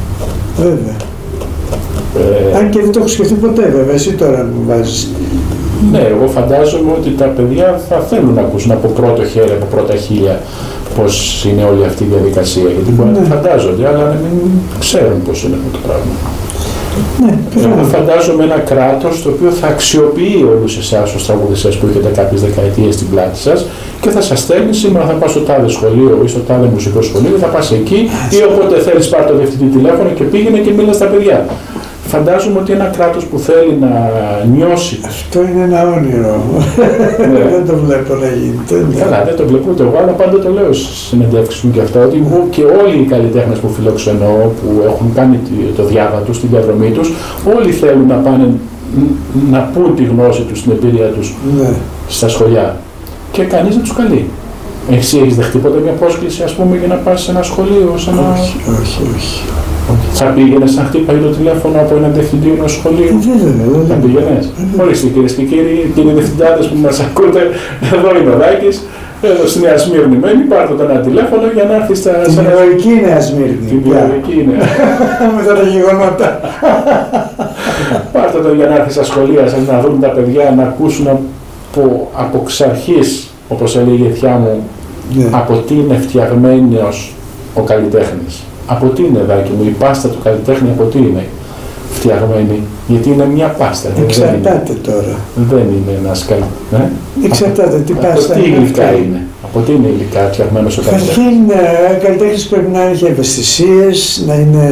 S2: Βέβαια. Αν και δεν το έχω σκεφτεί ποτέ, βέβαια, εσύ τώρα μου βάζεις.
S1: Ναι, εγώ φαντάζομαι ότι τα παιδιά θα θέλουν να ακούσουν από πρώτο χέρι, από πρώτα χείλια πώς είναι όλη αυτή η διαδικασία. Γιατί μπορεί να το φαντάζονται, αλλά να μην ξέρουν πώς είναι αυτό το πράγμα.
S2: Ναι,
S1: Εγώ φαντάζομαι ένα κράτος το οποίο θα αξιοποιεί όλους εσάς ως τραγουδιστές που έχετε κάποιες δεκαετίες στην πλάτη σας και θα σας στέλνει σήμερα θα πας στο τάδε σχολείο ή στο τάδε μουσικό σχολείο, θα πας εκεί ή όποτε θέλεις πάρ' το διευθυντή τηλέφωνο και πήγαινε και μίλα στα παιδιά. Φαντάζομαι ότι ένα κράτος που θέλει να νιώσει.
S2: Αυτό είναι ένα όνειρο. Δεν το βλέπω να γίνεται.
S1: Καλά, δεν το βλέπω ούτε εγώ, αλλά πάντα το λέω στις συνεντεύξεις μου και αυτά, ότι εγώ και όλοι οι καλλιτέχνες που φιλοξενώ, που έχουν κάνει το διάβα τους, την διαδρομή τους, όλοι θέλουν να πάνε να πούν τη γνώση τους, την εμπειρία τους στα σχολιά. Και κανείς δεν τους καλεί. Εσύ έχεις δεχτεί ποτέ μια πρόσκληση, ας πούμε, για να πας σε ένα σχολείο, σε ένα...
S2: Όχι.
S1: Θα πήγαινες να χτύπαγε το τηλέφωνο από έναν διευθυντή ενός σχολείου?
S2: Βέβαια.
S1: Θα πήγαινες? Ορίστε κυρίες και κύριοι διευθυντάδες που μας ακούτε, εδώ είναι ο Δάκης, εδώ στη Νέα Σμύρνη μένει, πάρτε το ένα τηλέφωνο για να έρθει στα...
S2: Την ηρωική Νέα Σμύρνη.
S1: Την ηρωική, ναι.
S2: Μετά τα γεγονότα.
S1: Πάρτε το για να έρθει στα σχολεία σας, να δουν τα παιδιά, να ακούσουν από ξαρχής, όπως έλεγε η θιά μου, από τι είναι φτιαγμένος ο καλλιτέχνης. Από τι είναι, Δάκη μου, η πάστα του καλλιτέχνη από τι είναι φτιαγμένη? Γιατί είναι μια πάστα.
S2: Εξαρτάται τώρα.
S1: Δεν είναι ένας καλλιτέχνης.
S2: Εξαρτάται τι πάστα
S1: είναι. Από τι υλικά είναι? Από τι είναι υλικά φτιαγμένος ο καλλιτέχνης?
S2: Καταρχήν, ο καλλιτέχνης πρέπει να έχει ευαισθησίες, να είναι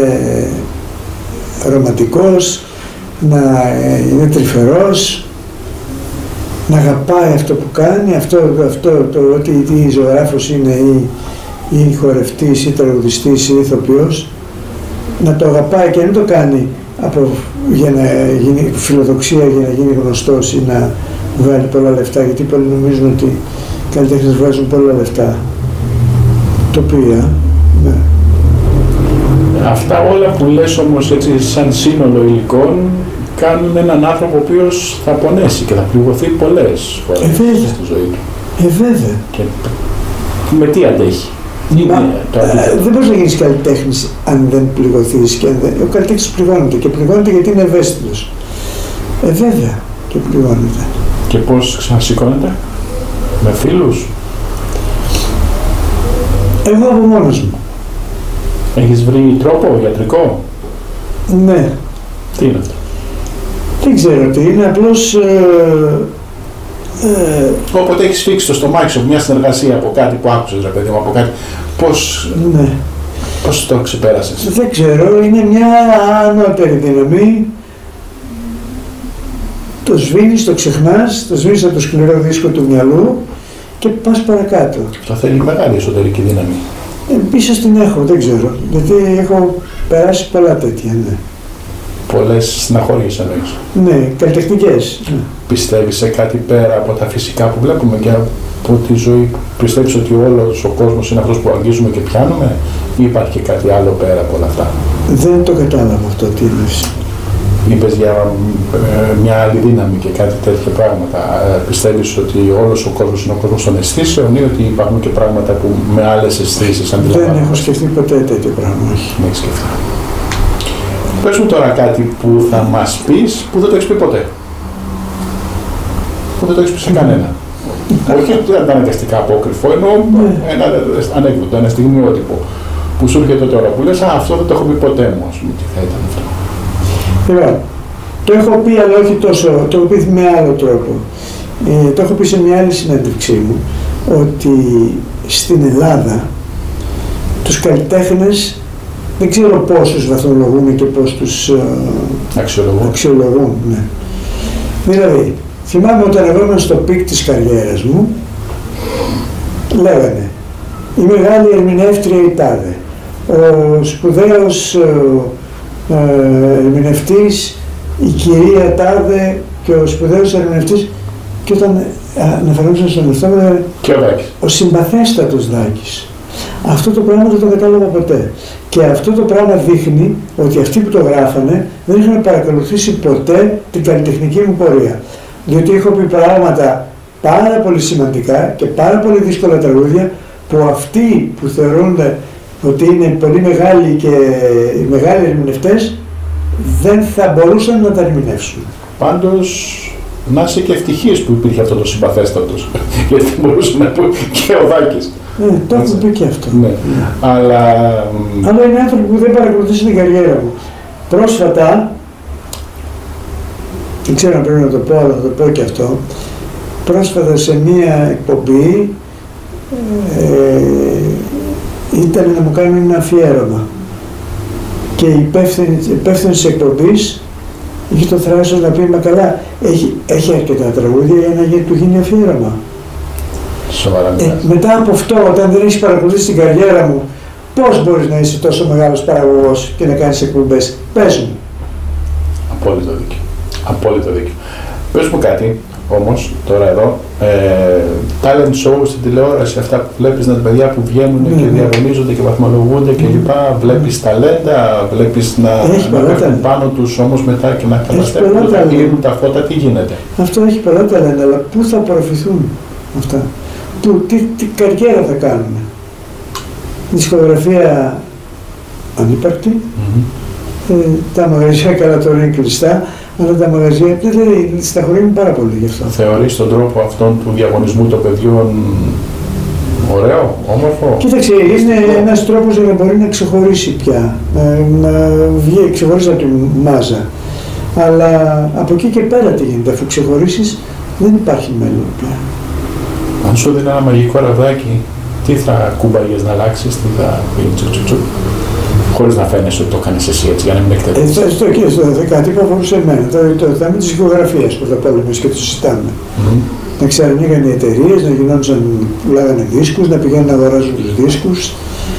S2: ρομαντικός, να είναι τρυφερός, να αγαπάει αυτό που κάνει, ότι η ζωγράφος είναι ή χορευτής ή τραγουδιστής ή ηθοποιός, να το αγαπάει και να μην το κάνει για να γίνει φιλοδοξία, για να γίνει γνωστός ή να βγάλει πολλά λεφτά, γιατί πολλοί νομίζουν ότι οι καλλιτέχνες βγάζουν πολλά λεφτά. Τοπία, ναι.
S1: Αυτά όλα που λες όμως έτσι σαν σύνολο υλικών κάνουν έναν άνθρωπο ο οποίος θα πονέσει και θα πληγωθεί πολλές φορές στη ζωή του.
S2: Βέβαια.
S1: Και με τι αντέχει?
S2: Δεν μπορείς να γίνεις καλλιτέχνης αν δεν πληγωθείς. Ο καλλιτέχνης πληγώνεται και πληγώνεται γιατί είναι ευαίσθητος. Βέβαια και πληγώνεται.
S1: Και πώς ξανασηκώνεται? Με φίλους?
S2: Εγώ από μόνος μου.
S1: Έχεις βρει τρόπο γιατρικό?
S2: Ναι.
S1: Τι είναι αυτό?
S2: Δεν ξέρω τι είναι, απλώς...
S1: Όποτε έχεις φίξει το στομάχι σου μια συνεργασία από κάτι που άκουσες, ρε παιδί μου, από κάτι, πώς το ξεπέρασες?
S2: Δεν ξέρω, είναι μια ανώτερη δύναμη. Το σβήνεις, το ξεχνάς, το σβήνεις από το σκληρό δίσκο του μυαλού και πας παρακάτω.
S1: Αυτό θέλει μεγάλη εσωτερική δύναμη.
S2: Ίσως την έχω, δεν ξέρω, γιατί έχω περάσει πολλά τέτοια, ναι.
S1: Πολλές συναχώριες εννοείς?
S2: Ναι, καλλιτεχνικές. Ναι.
S1: Πιστεύεις σε κάτι πέρα από τα φυσικά που βλέπουμε και από τη ζωή? Πιστεύεις ότι όλος ο κόσμος είναι αυτός που αγγίζουμε και πιάνουμε ή υπάρχει και κάτι άλλο πέρα από όλα αυτά?
S2: Δεν το κατάλαβα αυτό τι είναι.
S1: Είπες για μια άλλη δύναμη και κάτι τέτοια πράγματα. Πιστεύεις ότι όλος ο κόσμος είναι ο κόσμος των αισθήσεων ή ότι υπάρχουν και πράγματα που με άλλες αισθήσεις αντιλαμβάνονται?
S2: Δεν έχω σκεφτεί ποτέ τέτοιο πράγμα, όχι.
S1: Δεν έχεις σκεφτεί. Πες μου τώρα κάτι που θα μας πεις που δεν το έχεις πει ποτέ. Που δεν το έχεις πει σε κανένα. Όχι ότι είναι αναγκαστικά απόκριφο, εννοώ ένα ανέκδοτο, ένα στιγμιότυπο που σου έρχεται τώρα που λες αυτό δεν το έχω πει ποτέ μου, ας πούμε, τι θα ήταν αυτό?
S2: Λοιπόν, το έχω πει αλλά όχι τόσο, το έχω πει με άλλο τρόπο. Το έχω πει σε μια άλλη συνέντευξή μου ότι στην Ελλάδα τους καλλιτέχνες δεν ξέρω πόσους βαθμολογούν και πώς τους αξιολογούν. Ναι. Δηλαδή, θυμάμαι όταν εγώ ήμουν στο πικ της καριέρας μου, λέγανε η μεγάλη ερμηνεύτρια η τάδε, ο σπουδαίος ερμηνευτής η κυρία τάδε και ο σπουδαίος ερμηνευτής, και όταν αναφερόμασταν στον εαυτό μου, ο συμπαθέστατος Δάκης. Αυτό το πράγμα δεν το κατάλαβα ποτέ. Και αυτό το πράγμα δείχνει ότι αυτοί που το γράφανε δεν είχαν παρακολουθήσει ποτέ την καλλιτεχνική μου πορεία. Διότι έχω πει πράγματα πάρα πολύ σημαντικά και πάρα πολύ δύσκολα τραγούδια που αυτοί που θεωρούνται ότι είναι πολύ μεγάλοι και οι μεγάλοι ερμηνευτές δεν θα μπορούσαν να τα ερμηνεύσουν.
S1: Πάντως, να είσαι και ευτυχής που υπήρχε αυτό το συμπαθέστατος, γιατί μπορούσε να πει και ο Δάκης.
S2: Το έχω πει και αυτό.
S1: Ναι. Αλλά
S2: είναι άνθρωποι που δεν παρακολουθήσαν την καριέρα μου. Πρόσφατα, δεν ξέρω αν πρέπει να το πω, αλλά θα το πω και αυτό, πρόσφατα σε μία εκπομπή ήταν να μου κάνουν ένα αφιέρωμα και η υπεύθυνη της εκπομπής είχε το θράσος να πει, μα καλά, έχει αρκετά τραγούδια για να του γίνει αφιέρωμα.
S1: Σοβαρά
S2: μετά από αυτό, όταν δεν έχεις παρακολουθήσει την καριέρα μου, πώς μπορείς να είσαι τόσο μεγάλος παραγωγός και να κάνεις εκπομπές? Πες μου.
S1: Απόλυτο δίκιο. Απόλυτο δίκιο. Πες μου κάτι, όμως, τώρα εδώ, talent show στην τηλεόραση, αυτά που βλέπεις, τα παιδιά που βγαίνουν και διαγωνίζονται και βαθμολογούνται κλπ. Βλέπεις ταλέντα, βλέπεις να πέφτουν πάνω τους όμως μετά και να καταστρέφουν, να κλείνουν τα φώτα, τι γίνεται?
S2: Αυτό έχει πολλά ταλέντα, αλλά πού θα απορροφηθούν αυτά? Τι καριέρα θα κάνουν? Δισκογραφία ανύπαρκτη, τα μαγαζιά καλά τώρα είναι κλειστά, αλλά τα μαγαζιά σταχωρίζουν πάρα πολύ γι' αυτό.
S1: Θεωρείς τον τρόπο αυτόν του διαγωνισμού των παιδιών ωραίο, όμορφο?
S2: Κοίταξε, είναι ένας τρόπος για να μπορεί να ξεχωρίσει πια, να βγει, ξεχωρίσει από τη μάζα. Αλλά από εκεί και πέρα τι γίνεται, αφού ξεχωρίσεις δεν υπάρχει μέλλον πια.
S1: Αν σου δίνει ένα μαγικό ραβδάκι, τι θα κούμπαγες να αλλάξεις, τι θα πει τσουκ, χωρίς να φαίνεσαι ότι το κάνεις εσύ έτσι, για να μην εκτελέσεις?
S2: Κάτι που αφορούσε εμένα, το θέμα της δικογραφίας που θα πέλαμε και το συζητάμε. Να ξαρνίγαν οι εταιρείες, να γινόντουσαν, πουλάγανε δίσκους, να πηγαίνουν να αγοράζουν τους δίσκους.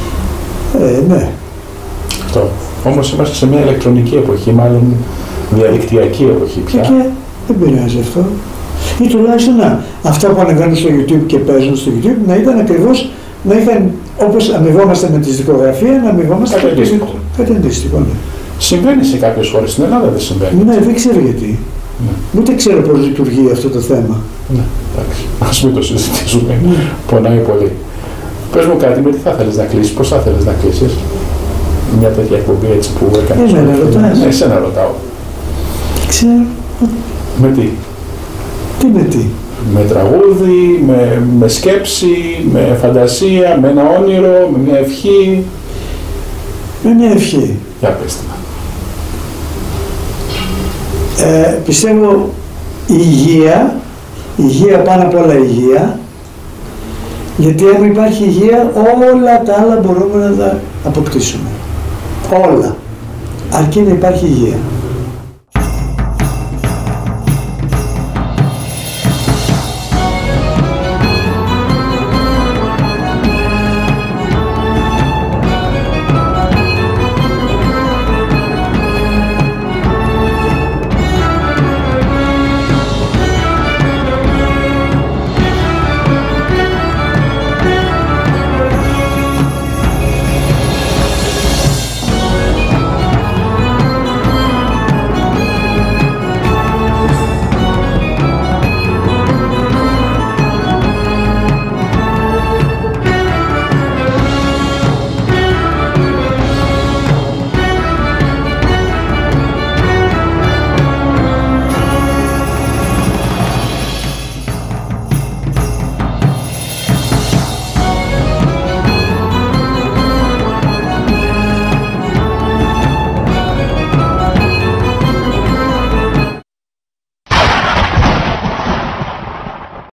S2: Ναι.
S1: Αυτό. Όμως είμαστε σε μια ηλεκτρονική εποχή, μάλλον διαδικτυακή εποχή πια.
S2: Και δεν πειράζει αυτό. Ή τουλάχιστον αυτά που ανεβαίνουν στο YouTube και παίζουν στο YouTube να ήταν ακριβώς, να είχαν, όπως αμοιβόμαστε με τη δικογραφία, να αμοιβόμαστε κάτι αντίστοιχο. Ναι.
S1: Συμβαίνει σε κάποιες χώρες, στην Ελλάδα δεν συμβαίνει?
S2: Ναι, δεν ξέρω γιατί. Ναι. Ούτε ξέρω πώς λειτουργεί αυτό το θέμα.
S1: Ναι, εντάξει. Ας μην το συζητήσουμε. Πονάει πολύ. Πες μου κάτι, με τι θα θέλεις να κλείσεις, πώς θα θέλεις να κλείσεις μια τέτοια εκπομπή έτσι που έκανες?
S2: Εμένα ρωτάς?
S1: Ναι, εσένα ρωτάω.
S2: Ξέρω.
S1: Με τι?
S2: Τι με τι?
S1: Με τραγούδι, με σκέψη, με φαντασία, με ένα όνειρο, με μια ευχή?
S2: Με μια ευχή.
S1: Για πες την.
S2: Πιστεύω υγεία πάνω απ' όλα υγεία, γιατί αν υπάρχει υγεία όλα τα άλλα μπορούμε να τα αποκτήσουμε. Όλα. Αρκεί να υπάρχει υγεία.